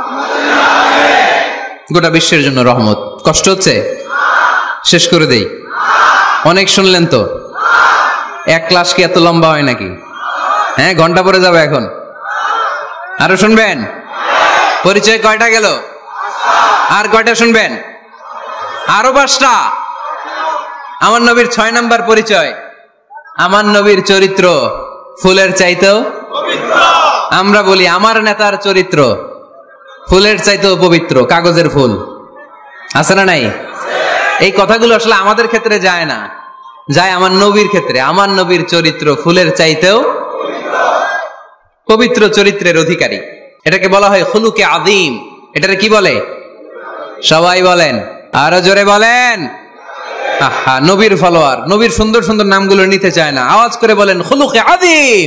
গোটা বিশ্বের জন্য রহমত। কষ্ট হচ্ছে? শেষ করে দেই। অনেক শুনলেন তো। এক ক্লাস কি এত লম্বা হয় নাকি? হ্যাঁ, ঘন্টা পরে যাবে এখন। আরো শুনবেন? পরিচয় কয়টা গেল? আর কয়টা শুনবেন? আরো 5টা। আমার নবীর 6 নাম্বার পরিচয়, আমার নবীর চরিত্র ফুলের চাইতেও পবিত্র। আমরা বলি আমার নেতার চরিত্র ফুলের চাইতেও পবিত্র, কাগজের ফুল। আছে না নাই? এই কথাগুলো আসলে আমাদের ক্ষেত্রে যায় না, যায় আমার নবীর ক্ষেত্রে। আমার নবীর চরিত্র ফুলের চাইতেও পবিত্র চরিত্রের অধিকারী। এটাকে বলা হয় খুলুকে আযীম। এটারে কি বলে? সবাই বলেন, আরো জোরে বলেন। আহা, নবীর ফলোয়ার, নবীর সুন্দর সুন্দর নামগুলো নিতে চায় না, আওয়াজ করে বলেন খুলুকে আযীম।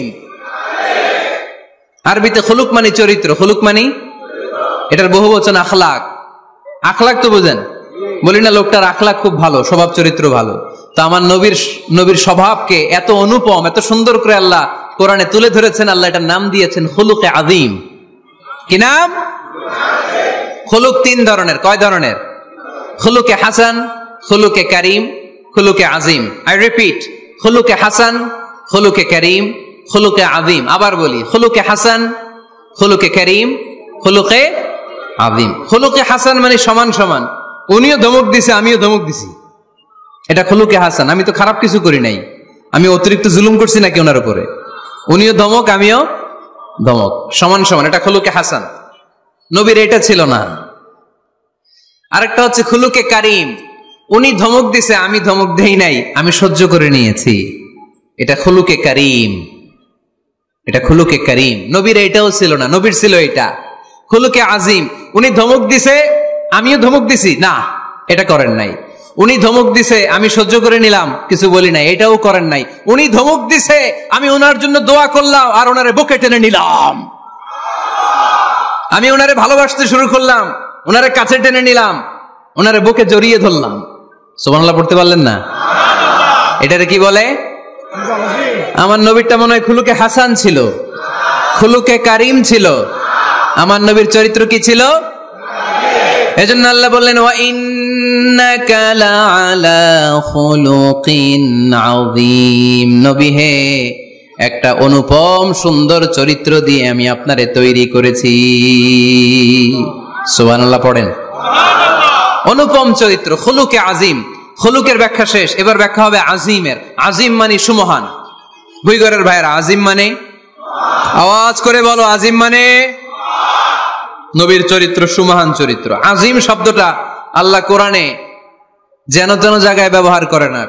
আরবিতে খুলুক মানে চরিত্র, খুলুক মানে এটার বহুবচন আখলাক। আখলাক তো বুঝেন, বলি না লোকটার আখলাক খুব ভালো, স্বভাব চরিত্র ভালো। তো আমার নবীর স্বভাবকে এত অনুপম, এত সুন্দর করে আল্লাহ কোরআনে তুলে ধরেছেন। আল্লাহ এটার নাম দিয়েছেন খুলুকে আযীম। কি নাম? খুলুক 3 ধরনের। কয় ধরনের? খুলুকে হাসান, খুলুকে কারীম, খুলুকে আযীম। আই রিপিট, খুলুকে হাসান, খুলুকে কারীম, খুলুকে আযীম। আবার বলি, খুলুকে হাসান, খুলুকে কারীম, খুলুকে আযীম। খুলুকে হাসান মানে সমান সমান, উনিও ধমক দিছে আমিও ধমক দিছি, এটা খুলুকে হাসান। আমি তো খারাপ কিছু করি নাই, আমি অতিরিক্ত জুলুম করছি নাকি ওনার উপরে? উনিও ধমক আমিও ধমক, সমান সমান, এটা খুলুকে হাসান। নবীর এটা ছিল না। আরেকটা হচ্ছে খুলুকে কারিম, উনি ধমক দিছে আমি ধমক দেই নাই, আমি সহ্য করে নিয়েছি, এটা খুলুকে কারিম, এটা খুলুকে কারিম। নবীর এটাও ছিল না, নবীর ছিল এটা খুলুকে আজিম। উনি ধমক দিছে আমিও ধমক দিছি, না এটা করেন নাই। উনি ধমক দিছে আমি সহ্য করে নিলাম, কিছু বলি নাই, এটাও করেন নাই। উনি ধমক দিছে আমি ওনার জন্য দোয়া করলাম আর ওনারে বুকে টেনে নিলাম, আমি ওনারে ভালোবাসতে শুরু করলাম, ওনারে কাছে টেনে নিলাম, ওনারে বুকে জড়িয়ে ধরলাম। সুবহানাল্লাহ পড়তে পারলেন না? এটারে কি বলে? আমার নবীরটা মনে হয় খুলুকে হাসান ছিল, খুলুকে কারিম ছিল। আমার নবীর চরিত্র কি ছিল? এজন্য আল্লাহ বললেন ওয়া ইন্নাকা লাআলা খুলুকিন আযীম। নবী হে, একটা অনুপম সুন্দর চরিত্র দিয়ে আমি আপনারে তৈরি করেছি। সুবহানাল্লাহ পড়েন। অনুপম চরিত্র, খুলুকে আযীম। খুলুকের ব্যাখ্যা শেষ, এবার ব্যাখ্যা হবে আজিমের। আজিম মানে সুমহান। ভুইগরের ভাইয়েরা, আজিম মানে, আওয়াজ করে বলো, আজিম মানে নবীর চরিত্র সুমহান চরিত্র। আজিম শব্দটা আল্লাহ কোরআনে যেন তেন জায়গায় ব্যবহার করে না,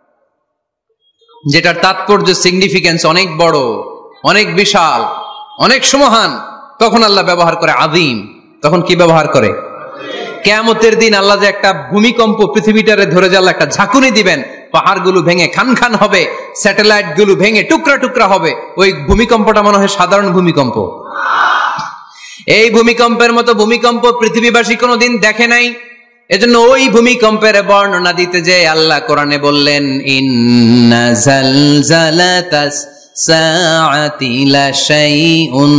যেটার তাৎপর্য সিগনিফিকেন্স অনেক বড়, অনেক বিশাল, অনেক সুমহান, তখন আল্লাহ ব্যবহার করে আযীম। তখন কি ব্যবহার করে? কিয়ামতের দিন আল্লাহ যে একটা ভূমিকম্প পৃথিবীটারে ধরে যে আল্লাহ একটা ঝাঁকুনি দিবেন, পাহাড়গুলো ভেঙে খান খান হবে, স্যাটেলাইট গুলো ভেঙে টুকরা টুকরা হবে, ওই ভূমিকম্পটা মনে হয় সাধারণ ভূমিকম্প। এই ভূমিকম্পের মতো ভূমিকম্প পৃথিবীবাসী কোনোদিন দেখে নাই। এজন্য ওই ভূমিকম্পের বর্ণনা দিতে যে আল্লাহ কোরআনে বললেন ইন্না জালজালাতাস সাআতি লাশাইউন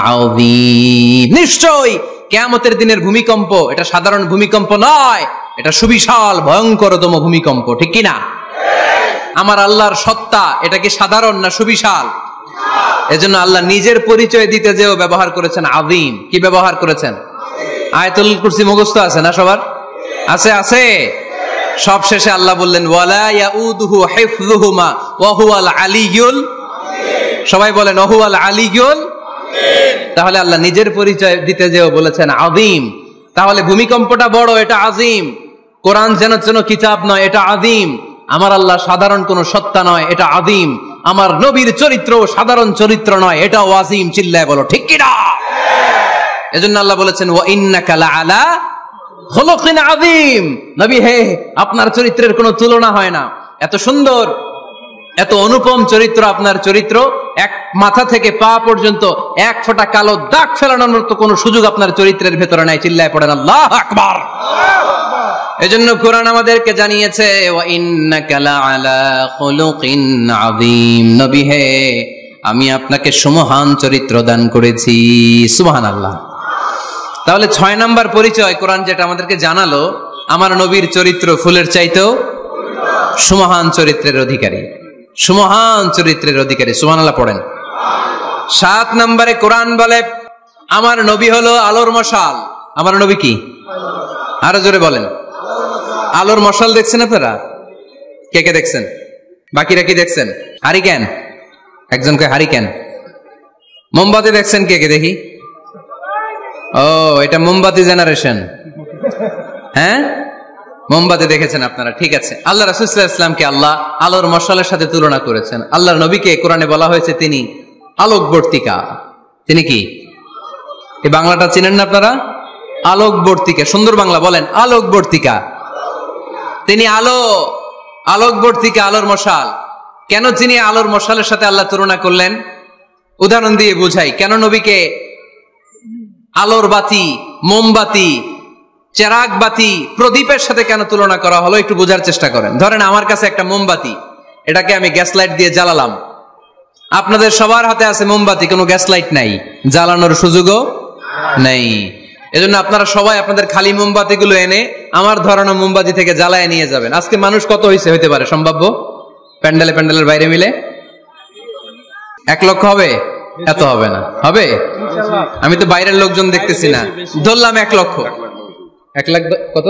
আযীম। নিশ্চয়ই কিয়ামতের দিনের ভূমিকম্প এটা সাধারণ ভূমিকম্প নয়, এটা সুবিশাল ভয়ঙ্করতম ভূমিকম্প, ঠিক কি না? আমার আল্লাহর সত্তা এটা কি সাধারণ না সুবিশাল? এজন্য আল্লাহ নিজের পরিচয় দিতে যেও ব্যবহার করেছেন আযীম। কি ব্যবহার করেছেন? আয়াতুল কুরসি মুখস্থ আছে না সবার? আছে, আছে। সব শেষে আল্লাহ বললেন ওয়ালা ইয়াউদুহু হিফযুহুমা ওয়া হুয়াল আলিয়্যুল। সবাই বলেন ওয়া হুয়াল আলিয়্যুল। তাহলে আল্লাহ নিজের পরিচয় দিতে যেও বলেছেন আযীম। তাহলে ভূমিকম্পটা বড়, এটা আযীম। কোরআন যেন যেন কিতাব নয়, এটা আযীম। আমার আল্লাহ সাধারণ কোন সত্তা নয়, এটা আযীম। আমার নবীর চরিত্র সাধারণ চরিত্র নয়, এটাও আযীম। চিল্লায় বলো ঠিক কি না? এজন্য আল্লাহ বলেছেন ওয়া ইন্নাকা লাআলা খুলুকিন আযীম। নবী হে, আপনার চরিত্রের কোনো তুলনা হয় না। এত সুন্দর, এত অনুপম চরিত্র আপনার চরিত্র, এক মাথা থেকে পা পর্যন্ত এক ফোঁটা কালো দাগ ফেলানোর মতো কোনো সুযোগ আপনার চরিত্রের ভেতরে নাই। চিল্লায় পড়েন আল্লাহু আকবার। এজন্য কোরআন আমাদেরকে জানিয়েছে ওয়া ইন্নাকা লাআলা খুলুকিন আযীম। নবী হে, আমি আপনাকে সুমহান চরিত্র দান করেছি। সুবহানাল্লাহ। তাহলে 6 নাম্বার পরিচয় কোরআন যেটা আমাদেরকে জানালো, আমার নবীর চরিত্র ফুলের চাইতেও সুমহান চরিত্রের অধিকারী, সুমহান চরিত্রের অধিকারী। সুবহানাল্লাহ পড়েন। 7 নম্বরে কোরআন বলে আমার নবী হলো আলোর মশাল। আমার নবী কি? আরো জোরে বলেন। আলোর মশাল দেখছেন আপনারা? কে কে দেখছেন? বাকিরা কি দেখছেন? হারিকেন? একজন কয় হারিকেন। মোমবাতি দেখছেন কে কে? দেখি। ও, এটা মোমবাতি জেনারেশন। হ্যাঁ, মোমবাতি দেখেছেন আপনারা, ঠিক আছে। আল্লাহ রাসূল সাল্লাল্লাহু আলাইহি ওয়াসাল্লামকে আল্লাহ আলোর মশালের সাথে তুলনা করেছেন। আল্লাহর নবীকে কোরআনে বলা হয়েছে তিনি আলোকবর্তিকা। তিনি কি? এই বাংলাটা চিনেন না আপনারা? আলোকবর্তিকা। সুন্দর বাংলা বলেন, আলোকবর্তিকা। তিনি আলো, আলোকবর্তিকা, আলোর মশাল। কেন তিনি আলোর মশালের সাথে আল্লাহ তুলনা করলেন? উদাহরণ দিয়ে বুঝাই। কেন নবীকে আলোর বাতি, মোমবাতি, চেরাগ বাতি, প্রদীপের সাথে কেন তুলনা করা হলো একটু বোঝার চেষ্টা করেন। ধরেন আমার কাছে একটা মোমবাতি, এটাকে আমি গ্যাস লাইট দিয়ে জ্বালালাম। আপনাদের সবার হাতে আছে মোমবাতি, কোনো গ্যাস লাইট নাই, জ্বালানোর সুযোগও নেই। এজন্য আপনারা সবাই আপনাদের খালি মোমবাতি গুলো এনে আমার ধরানো মোমবাতি থেকে জ্বালায় নিয়ে যাবেন। আজকে মানুষ কত হইতে পারে সম্ভাব্য? প্যান্ডেলে প্যান্ডেলের বাইরে মিলে 1 লক্ষ হবে? এত হবে না, হবে আমি তো বাইরের লোকজন দেখতেছি না, ধরলাম 1 লক্ষ। 1 লাখ কত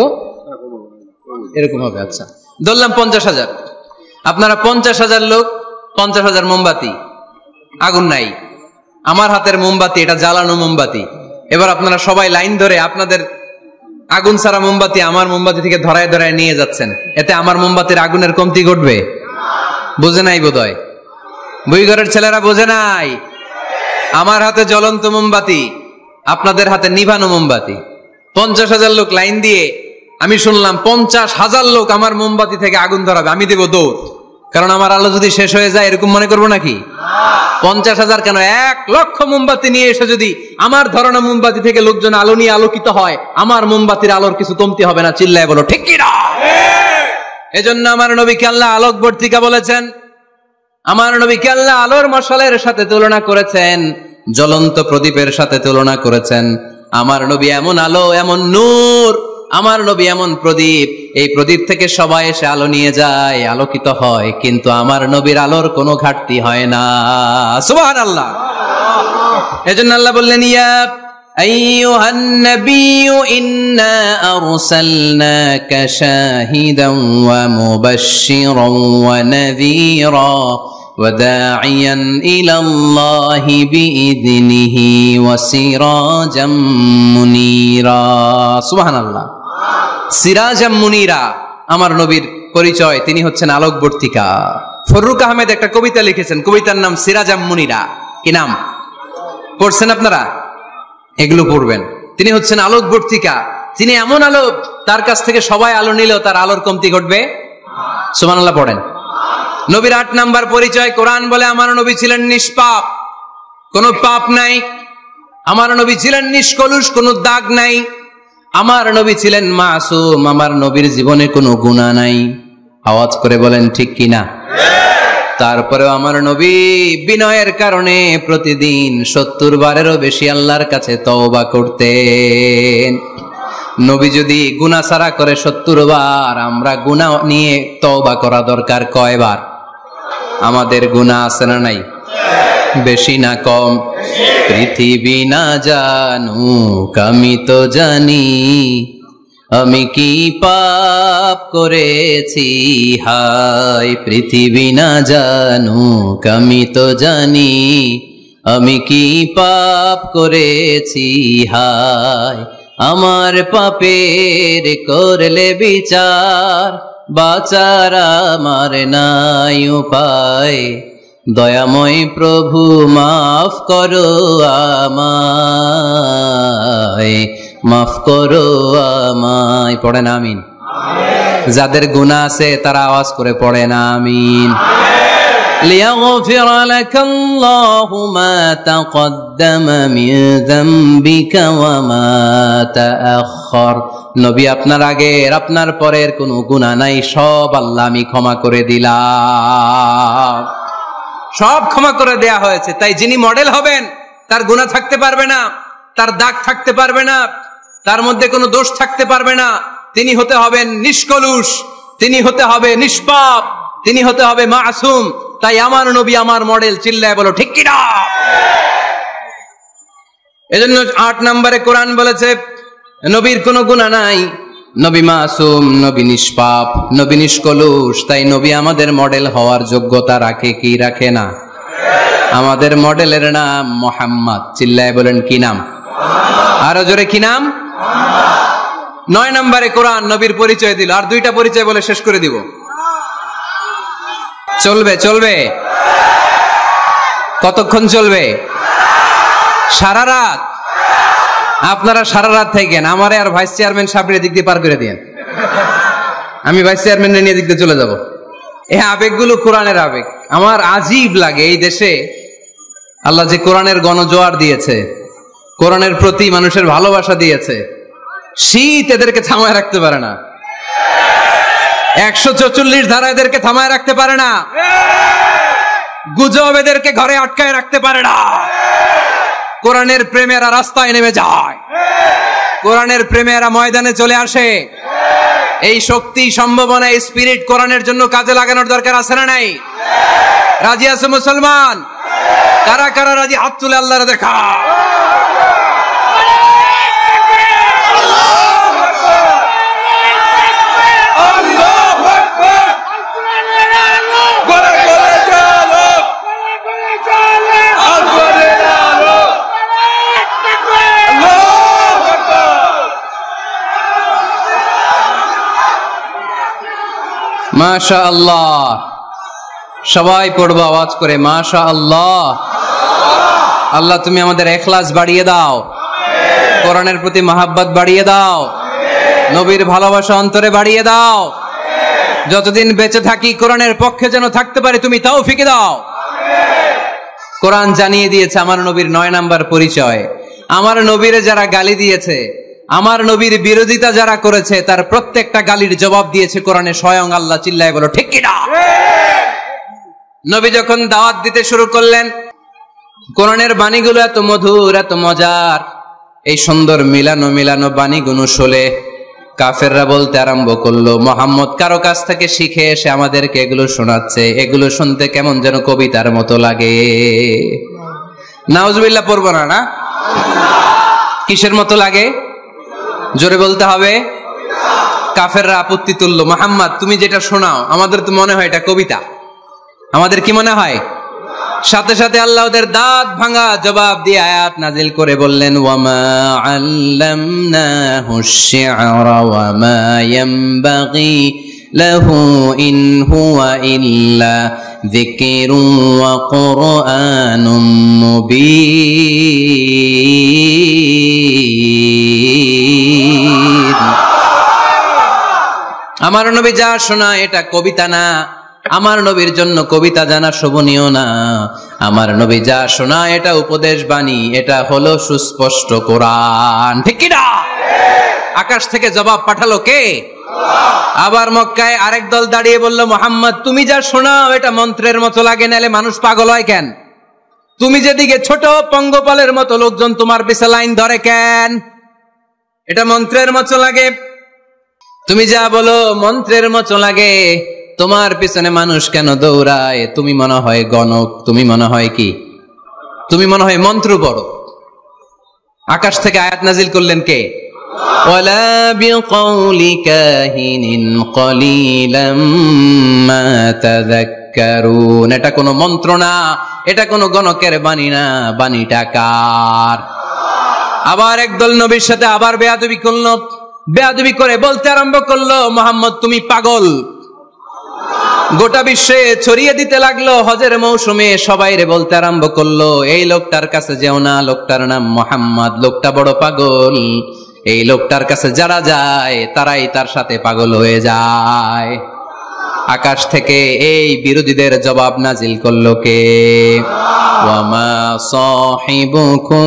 এরকম হবে? আচ্ছা, ধরলাম 50,000। আপনারা 50,000 লোক, 50,000 মোমবাতি, আগুন নাই। আমার হাতের মোমবাতি, এটা জ্বালানো মোমবাতি। এবার আপনারা সবাই লাইন ধরে আপনাদের আগুন ছাড়া মোমবাতি আমার মোমবাতি থেকে ধরায় ধরায় নিয়ে যাচ্ছেন। এতে আমার মোমবাতির আগুনের কমতি ঘটবে? বোঝে নাই বোধহয়, বইঘরের ছেলেরা বোঝে নাই। আমার হাতে জ্বলন্ত মোমবাতি, আপনাদের হাতে নিভানো মোমবাতি। 50,000 লোক লাইন দিয়ে, আমি শুনলাম 50,000 লোক আমার মোমবাতি থেকে আগুন ধরাবে, আমি দেব দৌড়। কারণ আমার আলো যদি শেষ হয়ে যায় এরকম মনে করবো নাকি? 50,000 কেন, 1 লক্ষ মোমবাতি নিয়ে এসে যদি আমার ধরানো মোমবাতি থেকে লোকজন আলো নিয়ে আলোকিত হয়, আমার মোমবাতির আলোর কিছু কমতি হবে না। চিল্লায় বলো ঠিক কি না? এজন্য আমার নবীকে আল্লাহ আলোকবর্তিকা বলেছেন। আমার নবীকে আল্লাহ আলোর মশালের সাথে তুলনা করেছেন, জ্বলন্ত প্রদীপের সাথে তুলনা করেছেন। আমার নবী এমন আলো, এমন নূর, আমার নবী এমন প্রদীপ, এই প্রদীপ থেকে সবাই এসে আলো নিয়ে যায়, আলোকিত হয়, কিন্তু আমার নবীর আলোর কোনো ঘাটতি হয় না। সুবহানাল্লাহ। এজন্য আল্লাহ বললেন, ইয়া আইয়ুহান নাবিয়্যু ইন্না আরসালনাকা শাহিদান ওয়া মুবাশশিরান ওয়া নাযীরা ওয়া দাঈয়ান ইলাল্লাহি বিইযনিহি ওয়া সিরাজাম মুনীরা। সুবহানাল্লাহ। সিরাজাম মুনীরা, আমার নবীর পরিচয়, তিনি হচ্ছেন আলোকবর্তিকা। ফররুক আহমেদ একটা কবিতা লিখেছেন, কবিতার নাম সিরাজাম মুনীরা। কি নাম? পড়ছেন আপনারা? এগুলো পড়বেন। তিনি হচ্ছেন আলোকবর্তিকা, তিনি এমন আলো, তার কাছ থেকে সবাই আলো নিলেও তার আলোর কমতি ঘটবে। সুবহানাল্লাহ পড়েন। নবীর 8 নাম্বার পরিচয়, কোরআন বলে আমার নবী ছিলেন নিষ্পাপ, কোনো পাপ নাই। আমার নবী ছিলেন নিষ্কলুষ, কোনো দাগ নাই। আমার নবী ছিলেন মাসুম, আমার নবীর জীবনে কোনো গুনাহ নাই। আওয়াজ করে বলেন ঠিক কিনা? তারপরেও আমার নবী বিনয়ের কারণে প্রতিদিন 70 বারেরও বেশি আল্লাহর কাছে তওবা করতেন। নবী যদি গুনাহ ছাড়া করে 70 বার, আমরা গুনাহ নিয়ে তওবা করা দরকার কয়বার? আমাদের গুনাহ আছে না নাই? বেশি না কম? পৃথিবী না জানুক আমি তো জানি, আমি কি পাপ করেছি হায়। পৃথিবী না জানুক আমি তো জানি, আমি কি পাপ করেছি হায়। আমার পাপের করলে বিচার, বাঁচার আমার নাই উপায়। দয়াময় প্রভু মাফ করো আমায়, মাফ করো আমায়। পড়েন আমিন। যাদের গুনাহ আছে তারা আওয়াজ করে পড়েন আমিন। লিয়াগফির লাকাল্লাহু মা তাকদ্দামা মিন যামবিকা ওয়া মা তাআখার। নবী, আপনার আগের আপনার পরের কোনো গুনাহ নাই, সব আল্লাহ আমি ক্ষমা করে দিলাম। সব ক্ষমা করে দেয়া হয়েছে। তাই যিনি মডেল হবেন তার গুনাহ থাকতে পারবে না, তার দাগ থাকতে পারবে না, তার মধ্যে কোনো দোষ থাকতে পারবে না। তিনি হতে হবেন নিষ্কলুষ, তিনি হতে হবে নিষ্পাপ, তিনি হতে হবে মাসুম। তাই আমার নবী আমার মডেল। চিল্লায় বলো ঠিক কিনা? এজন্য 8 নম্বরে কোরআন বলেছে নবীর কোনো গুনাহ নাই, নবী মাসুম, নবী নিষ্পাপ, নবী নিষ্কলুষ। তাই নবী আমাদের মডেল হওয়ার যোগ্যতা রাখে কি রাখে না? আমাদের মডেলের নাম মুহাম্মদ। চিল্লায় বলেন কি নাম? আরো জোরে কি নাম? 9 নম্বরে কোরআন নবীর পরিচয় দিল। আর 2টা পরিচয় বলে শেষ করে দিব। চলবে? চলবে? কতক্ষণ চলবে? সারা রাত? আপনারা সারা রাত থাকেন, আমারে আর ভাইস চেয়ারম্যান সাহেবের দিক দিয়ে পার করে দিয়েন। আমি ভাইস চেয়ারম্যানের নিয়ে দিক দিয়ে চলে যাব। এই আবেগগুলো কোরআনের আবেগ। আমার আজীব লাগে এই দেশে আল্লাহ যে কোরআনের গণজোয়ার দিয়েছে, কোরআনের প্রতি মানুষের ভালোবাসা দিয়েছে, শীত এদেরকে থামায় রাখতে পারে না। 144 ধারা এদেরকে থামায় রাখতে পারে না। গুজব এদেরকে ঘরে আটকায় রাখতে পারে না। কোরআনের প্রেমেরা রাস্তায় নেমে যায়, কোরআনের প্রেমেরা ময়দানে চলে আসে। এই শক্তি, সম্ভাবনা, স্পিরিট কোরআনের জন্য কাজে লাগানোর দরকার আছে না নাই? রাজি আছে মুসলমান? কারা কারা রাজি? হাত তুলে আল্লাহর দেখা। মাশাআল্লাহ। সবাই পড়বো আওয়াজ করে, মাশাআল্লাহ। আল্লাহ তুমি আমাদের ইখলাস বাড়িয়ে দাও, কোরআনের প্রতি মহাব্বত বাড়িয়ে দাও, নবীর ভালোবাসা অন্তরে বাড়িয়ে দাও। যতদিন বেঁচে থাকি কোরআনের পক্ষে যেন থাকতে পারি তুমি তৌফিক দাও। কোরআন জানিয়ে দিয়েছে আমার নবীর ৯ নাম্বার পরিচয়। আমার নবীরে যারা গালি দিয়েছে, আমার নবীর বিরোধিতা যারা করেছে, তার প্রত্যেকটা গালির জবাব দিয়েছে কোরআনে স্বয়ং আল্লাহ। চিল্লায় বলো ঠিক কিনা? নবী যখন দাওয়াত দিতে শুরু করলেন, কোরআনের বাণীগুলো এত মধুর, এত মজার, এই সুন্দর মিলানো মিলানো বাণীগুলো শুনে কাফেররা বলতে আরম্ভ করলো, মুহাম্মদ কারো কাছ থেকে শিখে এসে আমাদেরকে এগুলো শোনাচ্ছে, এগুলো শুনতে কেমন যেন কবিতার মতো লাগে। নাউজুবিল্লাহ পড়বো না? না, কিসের মতো লাগে? জোরে বলতে হবে। কাফেররা আপত্তি তুললো, মুহাম্মদ তুমি যেটা শোনাও আমাদের তো মনে হয় এটা কবিতা। আমাদের কি মনে হয়? সাথে সাথে আল্লাহ ওদের দাঁত ভাঙা জবাব দিয়ে আয়াত নাজিল করে বললেন, ওয়ামা আল্লামনাহু আশ-শি'রা ওয়ামা ইয়ানবাগি লাহু ইন হুয়া ইল্লা যিকরুন ওয়া কুরআনুম মুবিন। আমার নবী যা শোনায় এটা কবিতা না, আমার নবীর জন্য কবিতা জানা শোভনীয় না। আমার নবী যা শোনায় এটা উপদেশ বাণী, এটা হলো সুস্পষ্ট কোরআন। ঠিক কি না? আকাশ থেকে জবাব পাঠালো কে? আবার মক্কায় আরেক দল দাঁড়িয়ে বলল, মুহাম্মদ তুমি যা শোনাও এটা মন্ত্রের মতো লাগে, নালে মানুষ পাগল হয় কেন? তুমি যেদিকে ছোট পঙ্গপালের মতো লোকজন তোমার পিছে লাইন ধরে কেন? এটা মন্ত্রের মতো লাগে। তুমি যা বলো মন্ত্রের মতো লাগে, তোমার পিছনে মানুষ কেন দৌড়ায়? তুমি মনে হয় গণক, তুমি মনে হয় কি? তুমি মনে হয় মন্ত্র পড়ো। আকাশ থেকে আয়াত নাজিল করলেন কে? ওয়ালা বিকাউলি কাহিনিন কলিলাম মা তাযাক্কারুন। এটা কোনো মন্ত্র না, এটা কোনো গণকের বাণী না, বাণীটা কার? আবার একদল নবীর সাথে আবার বেয়াদবি করলো, বেয়াদবি করে বলতে আরম্ভ করলো, মুহাম্মদ তুমি পাগল। গোটা বিশ্বে ছড়িয়ে দিতে লাগলো। হজের মৌসুমে সবাই রে বলতে আরম্ভ করলো, এই লোকটার কাছে যেও না, লোকটার নাম মুহাম্মদ, লোকটা বড় পাগল। এই লোকটার কাছে যারা যায় তারাই তার সাথে পাগল হয়ে যায়। আকাশ থেকে এই বিরোধীদের জবাব নাজিল করলো কে? ওয়ামা সাহিবুকুম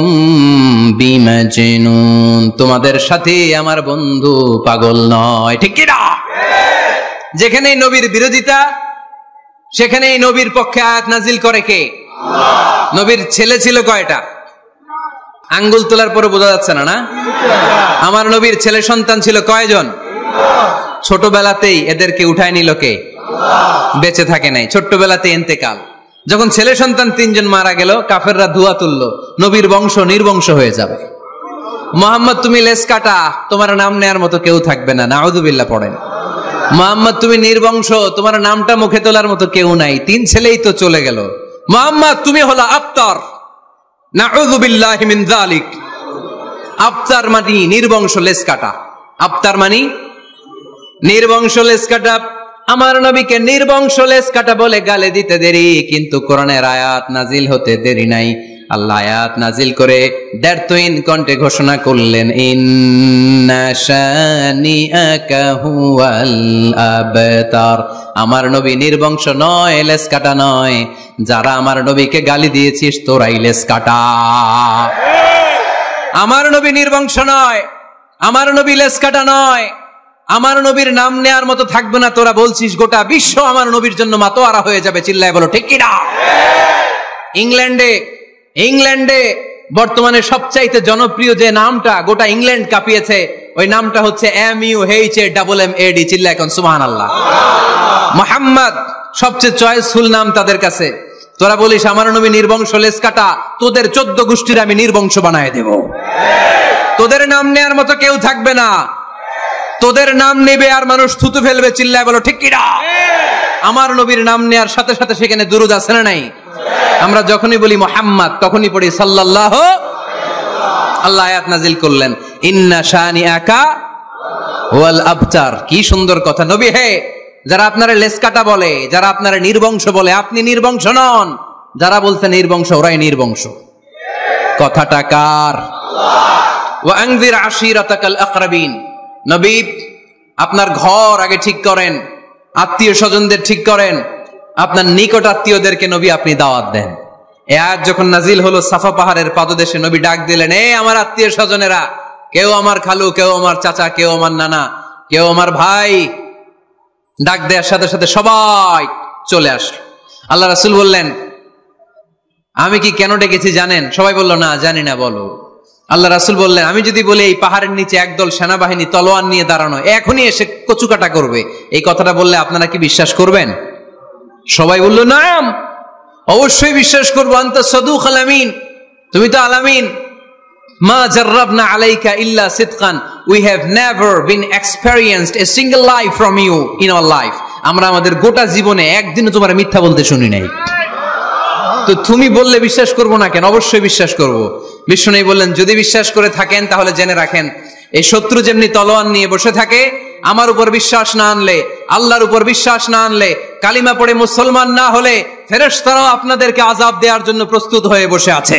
বিমাজনুন। তোমাদের সাথে আমার বন্ধু পাগল নয়। ঠিক কি না? যেখানে নবীর বিরোধিতা, সেখানে নবীর পক্ষে আয়াত নাজিল করে কে? নবীর ছেলে ছিল কয়টা? আঙ্গুল তোলার পরে বোঝা যাচ্ছে না, না? আমার নবীর ছেলে সন্তান ছিল কয়জন? ছোটবেলাতেই এদেরকে উঠায় নিল কে? বেঁচে থাকে নাই, ছোট্টবেলাতে ইন্তেকাল। যখন ছেলে সন্তান 3 জন মারা গেল, কাফেররা ধোঁয়া তুললো, নবীর বংশ নির্বংশ হয়ে যাবে। মুহাম্মদ তুমি লেস কাটা, তোমার নাম নেয়ার মতো কেউ থাকবে না। নাউযুবিল্লাহ পড়েন। মুহাম্মদ তুমি নির্বংশ, তোমার নামটা মুখে তোলার মতো কেউ নাই। 3 ছেলেই তো চলে গেল। মুহাম্মদ তুমি হলো আবতার। নাউযু বিল্লাহি মিন যালিক। আবতার মানে নির্বংশ, লেস কাটা। আবতার মানে নির্বংশ, লেস কাটা। আমার নবীকে নির্বংশ লেস কাটা বলে গালে দিতে দেরি, কিন্তু কোরআনের আয়াত নাজিল হতে দেরি নাই। আল্লাহ আয়াত নাজিল করে দ্ব্যর্থহীন কণ্ঠে ঘোষণা করলেন, ইন্না শানিআকা হুয়াল আবতার। আমার নবী নির্বংশ নয়, লেস কাটা নয়। যারা আমার নবীকে গালি দিয়েছিস তোরাই লেস কাটা। আমার নবী নির্বংশ নয়, আমার নবী লেস কাটা নয়। আমার নবীর নাম নেয়ার মতো থাকবে না। তোরা বলছিস গোটা বিশ্ব আমার নবীর জন্য মাতোয়ারা হয়ে যাবে। চিল্লায় বলো ঠিক কিনা? ইংল্যান্ডে বর্তমানে সবচাইতে জনপ্রিয় যে নামটা গোটা ইংল্যান্ড কাঁপিয়েছে, ওই নামটা হচ্ছে MUHAMMAD। চিল্লা এখন সুবহানাল্লাহ। মুহাম্মদ সবচেয়ে চয়েসফুল নাম তাদের কাছে। তোরা বলিস আমার নবী নির্বংশ, লেস কাটা, তোদের 14 গোষ্ঠীর আমি নির্বংশ বানায় দেব। তোদের নাম নেয়ার মতো কেউ থাকবে না। তোদের নাম নেবে আর মানুষ থুতু ফেলবে। চিল্লায় বলো ঠিক কিনা? আমার নবীর নাম নেয়ার সাথে সাথে সেখানে দুরূদ আছে না নাই? আমরা যখনই বলি মুহাম্মদ তখনই পড়ি সাল্লাল্লাহু। আল্লাহ আয়াত নাজিল করলেন, ইন্না শানিআকা ওয়াল আবতার। কি সুন্দর কথা। নবী হে, যারা আপনারা লেসকাটা বলে, যারা আপনারা নির্বংশ বলে, আপনি নির্বংশ নন। যারা বলছে নির্বংশ, ওরাই নির্বংশ। কথাটা কার? ওয়া আনজির আশিরাতাকাল আকরাবিন। নবী, আপনার ঘর আগে ঠিক করেন, আত্মীয় স্বজনদের ঠিক করেন, আপনার নিকট আত্মীয়দেরকে নবী আপনি দাওয়াত দেন। এ আয়াত যখন নাজিল হলো, সাফা পাহাড়ের পাদদেশে নবী ডাক দিলেন, এ আমার আত্মীয় স্বজনেরা, কেউ আমার খালু, কেউ আমার চাচা, কেউ আমার নানা, কেউ আমার ভাই। ডাক দেওয়ার সাথে সাথে সবাই চলে আসলো। আল্লাহ রাসূল বললেন, আমি কি কেন ডেকেছি জানেন? সবাই বলল, না জানি না, বলো। আল্লাহ রাসূল বললেন, আমি যদি বলি এই পাহাড়ের নিচে একদল সেনাবাহিনী তলোয়ার নিয়ে দাঁড়ানো, এখনই এসে কচুকাটা করবে, এই কথাটা বললে আপনারা কি বিশ্বাস করবেন? সবাই বলল, নাম, অবশ্যই বিশ্বাস করবো। আনতা সাদুকুল আমিন, তুমি তো আলামিন। মা জাররাবনা আলাইকা ইল্লা সিদকান, we have never been experienced a single life from you in our life. আমরা আমাদের গোটা জীবনে একদিনও তোমার মিথ্যা বলতে শুনি নাই। তো তুমি বললে বিশ্বাস করব না কেন? অবশ্যই বিশ্বাস করব। বিষ্ণু বললেন, যদি বিশ্বাস করে থাকেন তাহলে জেনে রাখেন, এই শত্রু যেমনি তলোয়ার নিয়ে বসে থাকে, আমার উপর বিশ্বাস না আনলে, আল্লাহর উপর বিশ্বাস না আনলে, কালিমা পড়ে মুসলমান না হলে ফেরেশতারাও আপনাদেরকে আযাব দেওয়ার জন্য প্রস্তুত হয়ে বসে আছে।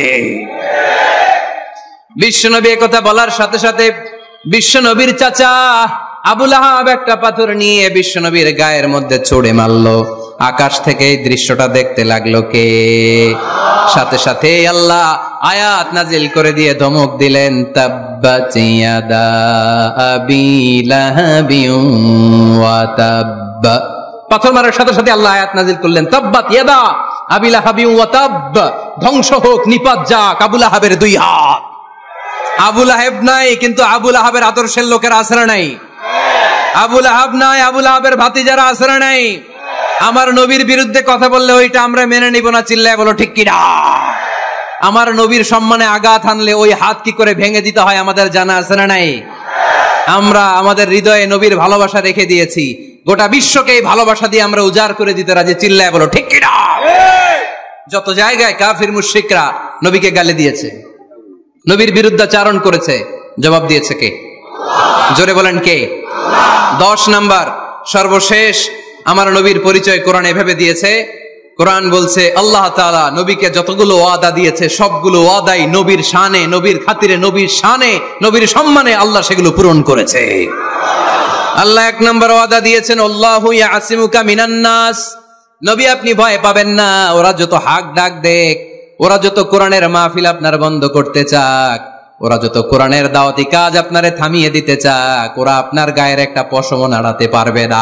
বিশ্বনবী একথা বলার সাথে সাথে বিশ্বনবীর চাচা আবু লাহাব একটা পাথর নিয়ে বিশ্বনবীর গায়ের মধ্যে ছুঁড়ে মারলো। আকাশ থেকে এই দৃশ্যটা দেখতে লাগলো কে? সাথে সাথে আল্লাহ আয়াত নাজিল করে দিয়ে ধমক দিলেন, তাব্বাত ইয়াদা আবি লাহাবিন ওয়া তাব্ব। পাথর মারার সাথে সাথে আল্লাহ আয়াত নাজিল করলেন, তাব্বাত ইয়াদা আবি লাহাবিন ওয়া তাব্ব, ধ্বংস হোক, নিপাত যাক আবু লাহাবের দুই হাত। আবু লাহাব নাই, কিন্তু আবু লাহাবের আদর্শের লোকেরা আছে না নাই? আবু লাহাব নাই, আবু লাহাবের ভাতিজারা আছে না নাই? আমার নবীর বিরুদ্ধে কথা বললে ওইটা আমরা মেনে নিব না, চিল্লায় বলো ঠিক কিনা? আমার নবীর সম্মানে আঘাত আনলে ওই হাত কি করে ভেঙে দিতে হয় আমাদের জানা আছে না নাই? আমরা আমাদের হৃদয়ে নবীর ভালোবাসা রেখে দিয়েছি, গোটা বিশ্বকে এই ভালোবাসা দিয়ে আমরা উজাড় করে দিতে রাজি, চিল্লায় বলো ঠিক কিনা? যত জায়গায় কাফির মুশরিকরা নবীকে গালি দিয়েছে, নবীর বিরুদ্ধাচারণ করেছে, জবাব দিয়েছে কে? জোরে বলেন কে? 10 নাম্বার, সর্বশেষ আমার নবীর পরিচয় কোরআন এভাবে দিয়েছে। কোরআন বলছে আল্লাহ তাআলা নবীকে যতগুলো ওয়াদা দিয়েছে সবগুলো ওয়াদাই নবীর শানে, নবীর খাতিরে, নবীর শানে, নবীর সম্মানে আল্লাহ সেগুলো পূরণ করেছে। আল্লাহ 1 নাম্বার ওয়াদা দিয়েছেন, আল্লাহু ইয়াসিমুকা মিনান নাস। নবী আপনি ভয় পাবেন না, ওরা যত হাক ডাক দেখ, ওরা যত কোরআনের মাহফিল আপনার বন্ধ করতে চাক, ওরা যত কোরআনের দাওয়াতি কাজ আপনারে থামিয়ে দিতে চাক, ওরা আপনার গায়ের একটা পশম নাড়াতে পারবে না।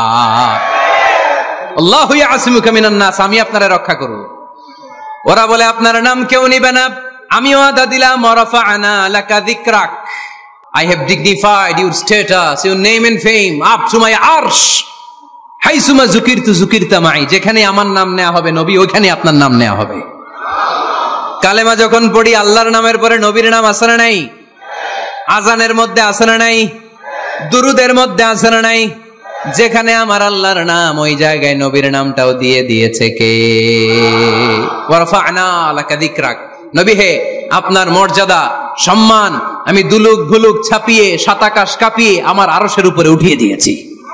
আল্লাহু ইয়াসিমুকা মিনান নাস, আমি আপনারে রক্ষা করব। ওরা বলে আপনার নাম কেউ নিবে না, আমি ওয়াদা দিলাম, ওয়ারাফা'না লাকা যিকরাক, I have dignified your status, your name and fame up to my arsh, হাইসুমা যুকিরতু যুকিরতা মাই, যেখানে আমার নাম নেওয়া হবে নবী, ওইখানে আপনার নাম নেওয়া হবে। কালেমা যখন পড়ি আল্লাহর নামের পরে নবীর নাম আছে না নাই? আজানের মধ্যে আছে না নাই? দুরুদের মধ্যে আছে না নাই? যেখানে আমার আল্লাহর নাম, ওই জায়গায় নবীর নামটাও দিয়ে দিয়েছে কে? ওয়ারফা'না লাকা যিকরাক। নবী হে, আপনার মর্যাদা, সম্মান আমি দুলুক ভুলুক ছাপিয়ে, সাত আকাশ কাঁপিয়ে আমার আরশের উপরে উঠিয়ে দিয়েছি।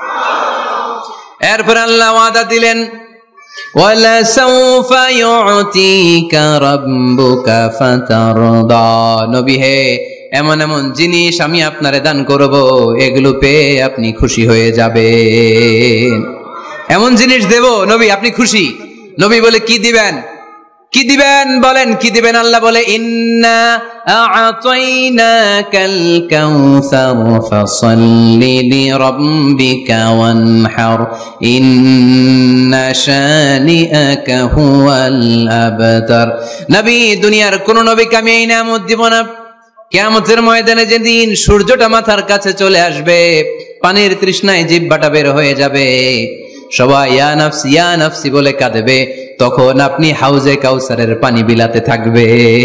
এরপর আল্লাহ ওয়াদা দিলেন, ওয়ালাসাউফা ইউতিকা রাব্বুকা ফাতারদা। নবী হে, এমন এমন জিনিস আমি আপনারে দান করব, এগুলো পেয়ে আপনি খুশি হয়ে যাবেন। এমন জিনিস দেব নবী আপনি খুশি। নবী বলে কি দিবেন? কি দিবেন বলেন, কি দিবেন? আল্লাহ বলে, ইন্না আ'তাইনাকাল কাউসার ফাসাল্লি লিরাব্বিকা ওয়ানহার ইন্না শানিআকা হুয়াল আবতার। নবী, দুনিয়ার কোন নবীকে আমি এই নিয়ামত দিব না। কিয়ামতের ময়দানে যেদিন সূর্যটা মাথার কাছে চলে আসবে, পানির তৃষ্ণায় জিহ্বাটা বের হয়ে যাবে, সবাই ইয়া নাফসি ইয়া নাফসি বলে কাঁদবে, তখন আপনি হাউজে কাউসারের পানি বিলাতে থাকবে।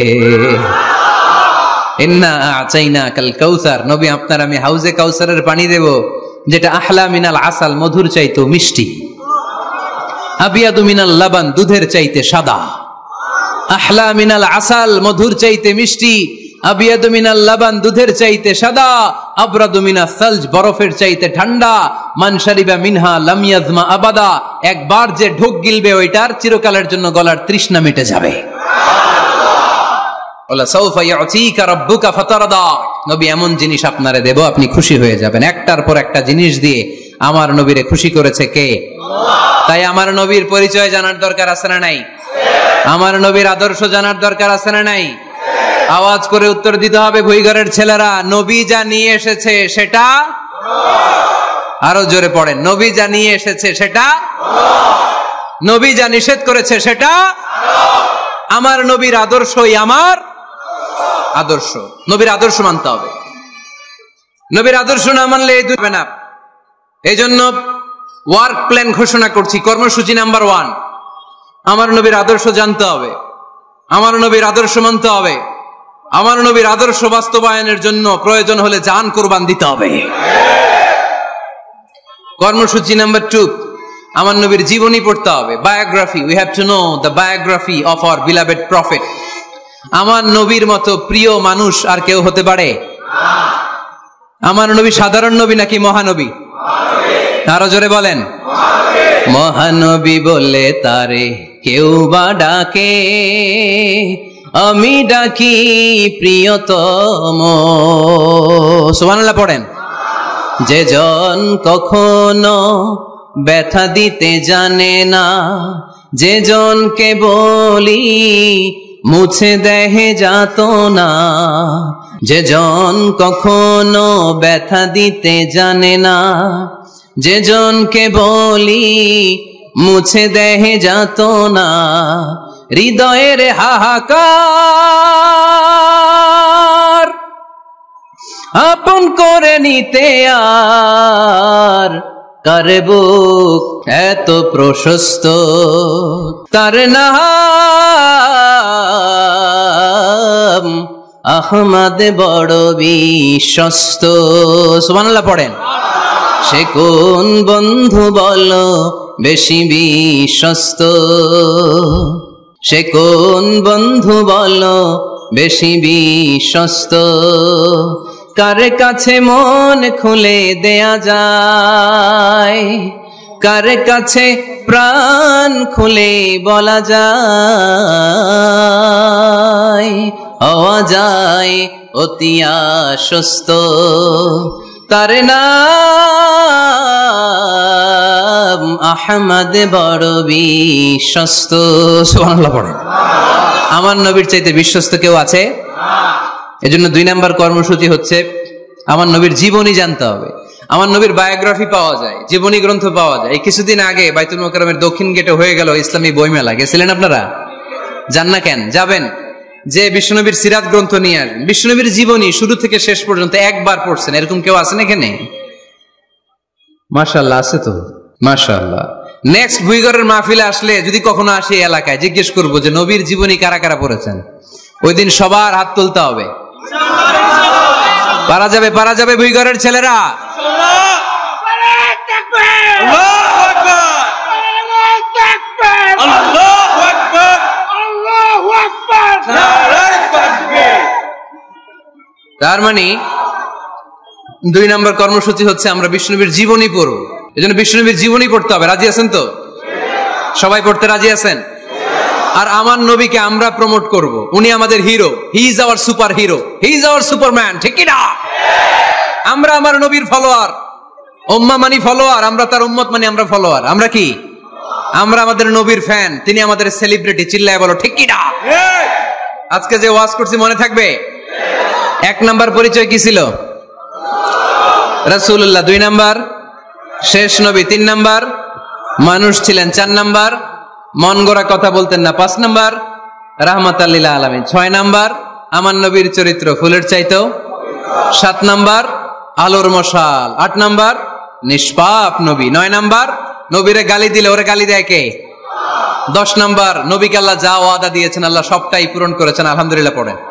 ইন্না আ'তাইনাকাল কাউসার, নবী আপনার আমি হাউজে কাউসারের পানি দেব, যেটা আহলা মিনাল আসাল, মধুর চাইতে মিষ্টি, আবিয়াদু মিনাল লাবান, দুধের চাইতে সাদা। আহলা মিনাল আসাল, মধুর চাইতে মিষ্টি, আবিয়াদু মিনাল লাবান, দুধের চাইতে সাদা, আবরাদু মিনাস সালজ, বরফের চাইতে ঠান্ডা, মান শারিবা মিনহা লাম ইয়াজমা আবাদা, একবার যে ঢোক গিলবে ওইটার চিরকালের জন্য গলার তৃষ্ণা মিটে যাবে। ওয়ালা সাউফা ইউতিকা রাব্বুকা ফাতারদা, নবী এমন জিনিস আপনারে দেব আপনি খুশি হয়ে যাবেন। একটার পর একটা জিনিস দিয়ে আমার নবীরে খুশি করেছে কে? আল্লাহ। তাই আমার নবীর পরিচয় জানার দরকার আছে না নাই? আমার নবীর আদর্শ জানার দরকার আছে না নাই? আওয়াজ করে উত্তর দিতে হবে ভুইঘরের ছেলেরা, নবী যা নিয়ে এসেছে সেটা, আরো জোরে পড়েন, নবী যা নিয়ে এসেছে সেটা, নবী যা নিষেধ করেছে সেটা, আমার নবীর আদর্শই আমার আদর্শ। নবীর আদর্শ মানতে হবে। নবীর আদর্শ না মানলে এই দুই না। এই জন্য ওয়ার্ক প্ল্যান ঘোষণা করছি, কর্মসূচি নাম্বার 1, আমার নবীর আদর্শ জানতে হবে, আমার নবীর আদর্শ মানতে হবে, আমার নবীর আদর্শ বাস্তবায়নের জন্য প্রয়োজন হলে জান কুরবান দিতে হবে। কর্মসূচি নাম্বার 2, আমার নবীর জীবনী পড়তে হবে, biography. We have to know the biography of our beloved prophet. আমার নবীর মতো প্রিয় মানুষ আর কেউ হতে পারে? আমার নবী সাধারণ নবী নাকি মহানবী? আরো জোরে বলেন, মহানবী বলে তারে কেউ বা ডাকে, আমি ডাকি প্রিয়তম। সুবহানাল্লাহ পড়েন। যে জন কখনো ব্যথা দিতে জানে না, যে জনকে বলি মুছে দেহে যাত না, যে জন কখনো ব্যথা দিতে জানে না, যে জনকে বলি মুছে দেহে যাত না, হৃদয়ের হাহাকার আপন করে নিতে আর কারে বুক এত প্রশস্ত, তার নাম আহমদ বড় বিশ্বস্ত। সুবহানাল্লাহ পড়েন। সে কোন বন্ধু বলো বেশি বিশ্বস্ত, সে কোন বন্ধু বলো বেশি বিশ্বস্ত, কার কাছে মন খুলে দেয়া যায়, কার কাছে প্রাণ খুলে বলা যায়, হওয়া যায় অতি আশ্বস্ত, তার নাম আহমদ বড় বিশ্বস্ত। সুবহানাল্লাহ পড়েন। আমার নবীর চাইতে বিশ্বস্ত কেউ আছে? এজন্য 2 নাম্বার কর্মসূচি হচ্ছে আমার নবীর জীবনী জানতে হবে। আমার নবীর বায়োগ্রাফি পাওয়া যায়, জীবনী গ্রন্থ পাওয়া যায়। এই কিছুদিন আগে বাইতুল মোকাররমের দক্ষিণ গেটে হয়ে গেল ইসলামী বইমেলা। গেছিলেন আপনারা? যান না কেন? যাবেন। যে বিশ্বনবীর সিরাত গ্রন্থ নিয়ে আসবেন, বিশ্বনবীর জীবনী শুরু থেকে শেষ পর্যন্ত একবার পড়ছেন, এরকম কেউ আছেন এখানে? মাশাআল্লাহ, আছে তো, মাশাআল্লাহ। নেক্সট ভুইঘরের মাহফিলে আসলে যদি কখনো আসি এলাকায়, জিজ্ঞেস করবো যে নবীর জীবনী কারা কারা পড়েছেন। ওই দিন সবার হাত তুলতে হবে। পারা যাবে, পারা যাবে ভুইঘরের ছেলেরা। তার মানে 2 নম্বর কর্মসূচি হচ্ছে আমরা বিষ্ণুনবীর জীবনী পড়ব। এজন্য বিষ্ণুনবীর জীবনী পড়তে হবে। রাজি আছেন তো? সবাই পড়তে রাজি আছেন? আর আমার নবীকে আমরা প্রমোট করব। উনি আমাদের hero. He is our super hero, he is our superman. ঠিক কি না? আমরা আমার নবীর ফলোয়ার। উম্মাহ মানে ফলোয়ার, আমরা তার উম্মত মানে আমরা ফলোয়ার। আমরা কি? আমরা আমাদের নবীর ফ্যান, তিনি আমাদের সেলিব্রিটি। চিল্লায় বলো ঠিক কি না? আজকে যে ওয়াজ করছি মনে থাকবে? 1 নাম্বার পরিচয় কি ছিল? রাসূলুল্লাহ। 2 নাম্বার শেষ নবী। 3 নাম্বার মানুষ ছিলেন। 4 নাম্বার মন গড়া কথা বলতেন না। 5 নাম্বার রাহমাতাল লিল আলামিন। 6 নাম্বার আমার নবীর চরিত্র ফুলের চাইতেও। 7 নাম্বার আলোর মশাল। 8 নাম্বার নিষ্পাপ নবী। 9 নাম্বার নবীরে গালি দিলে ওরে গালি দেয় কে? 10 নাম্বার নবীকে আল্লাহ যা ওয়াদা দিয়েছেন আল্লাহ সবটাই পূরণ করেছেন। আলহামদুলিল্লাহ পড়েন।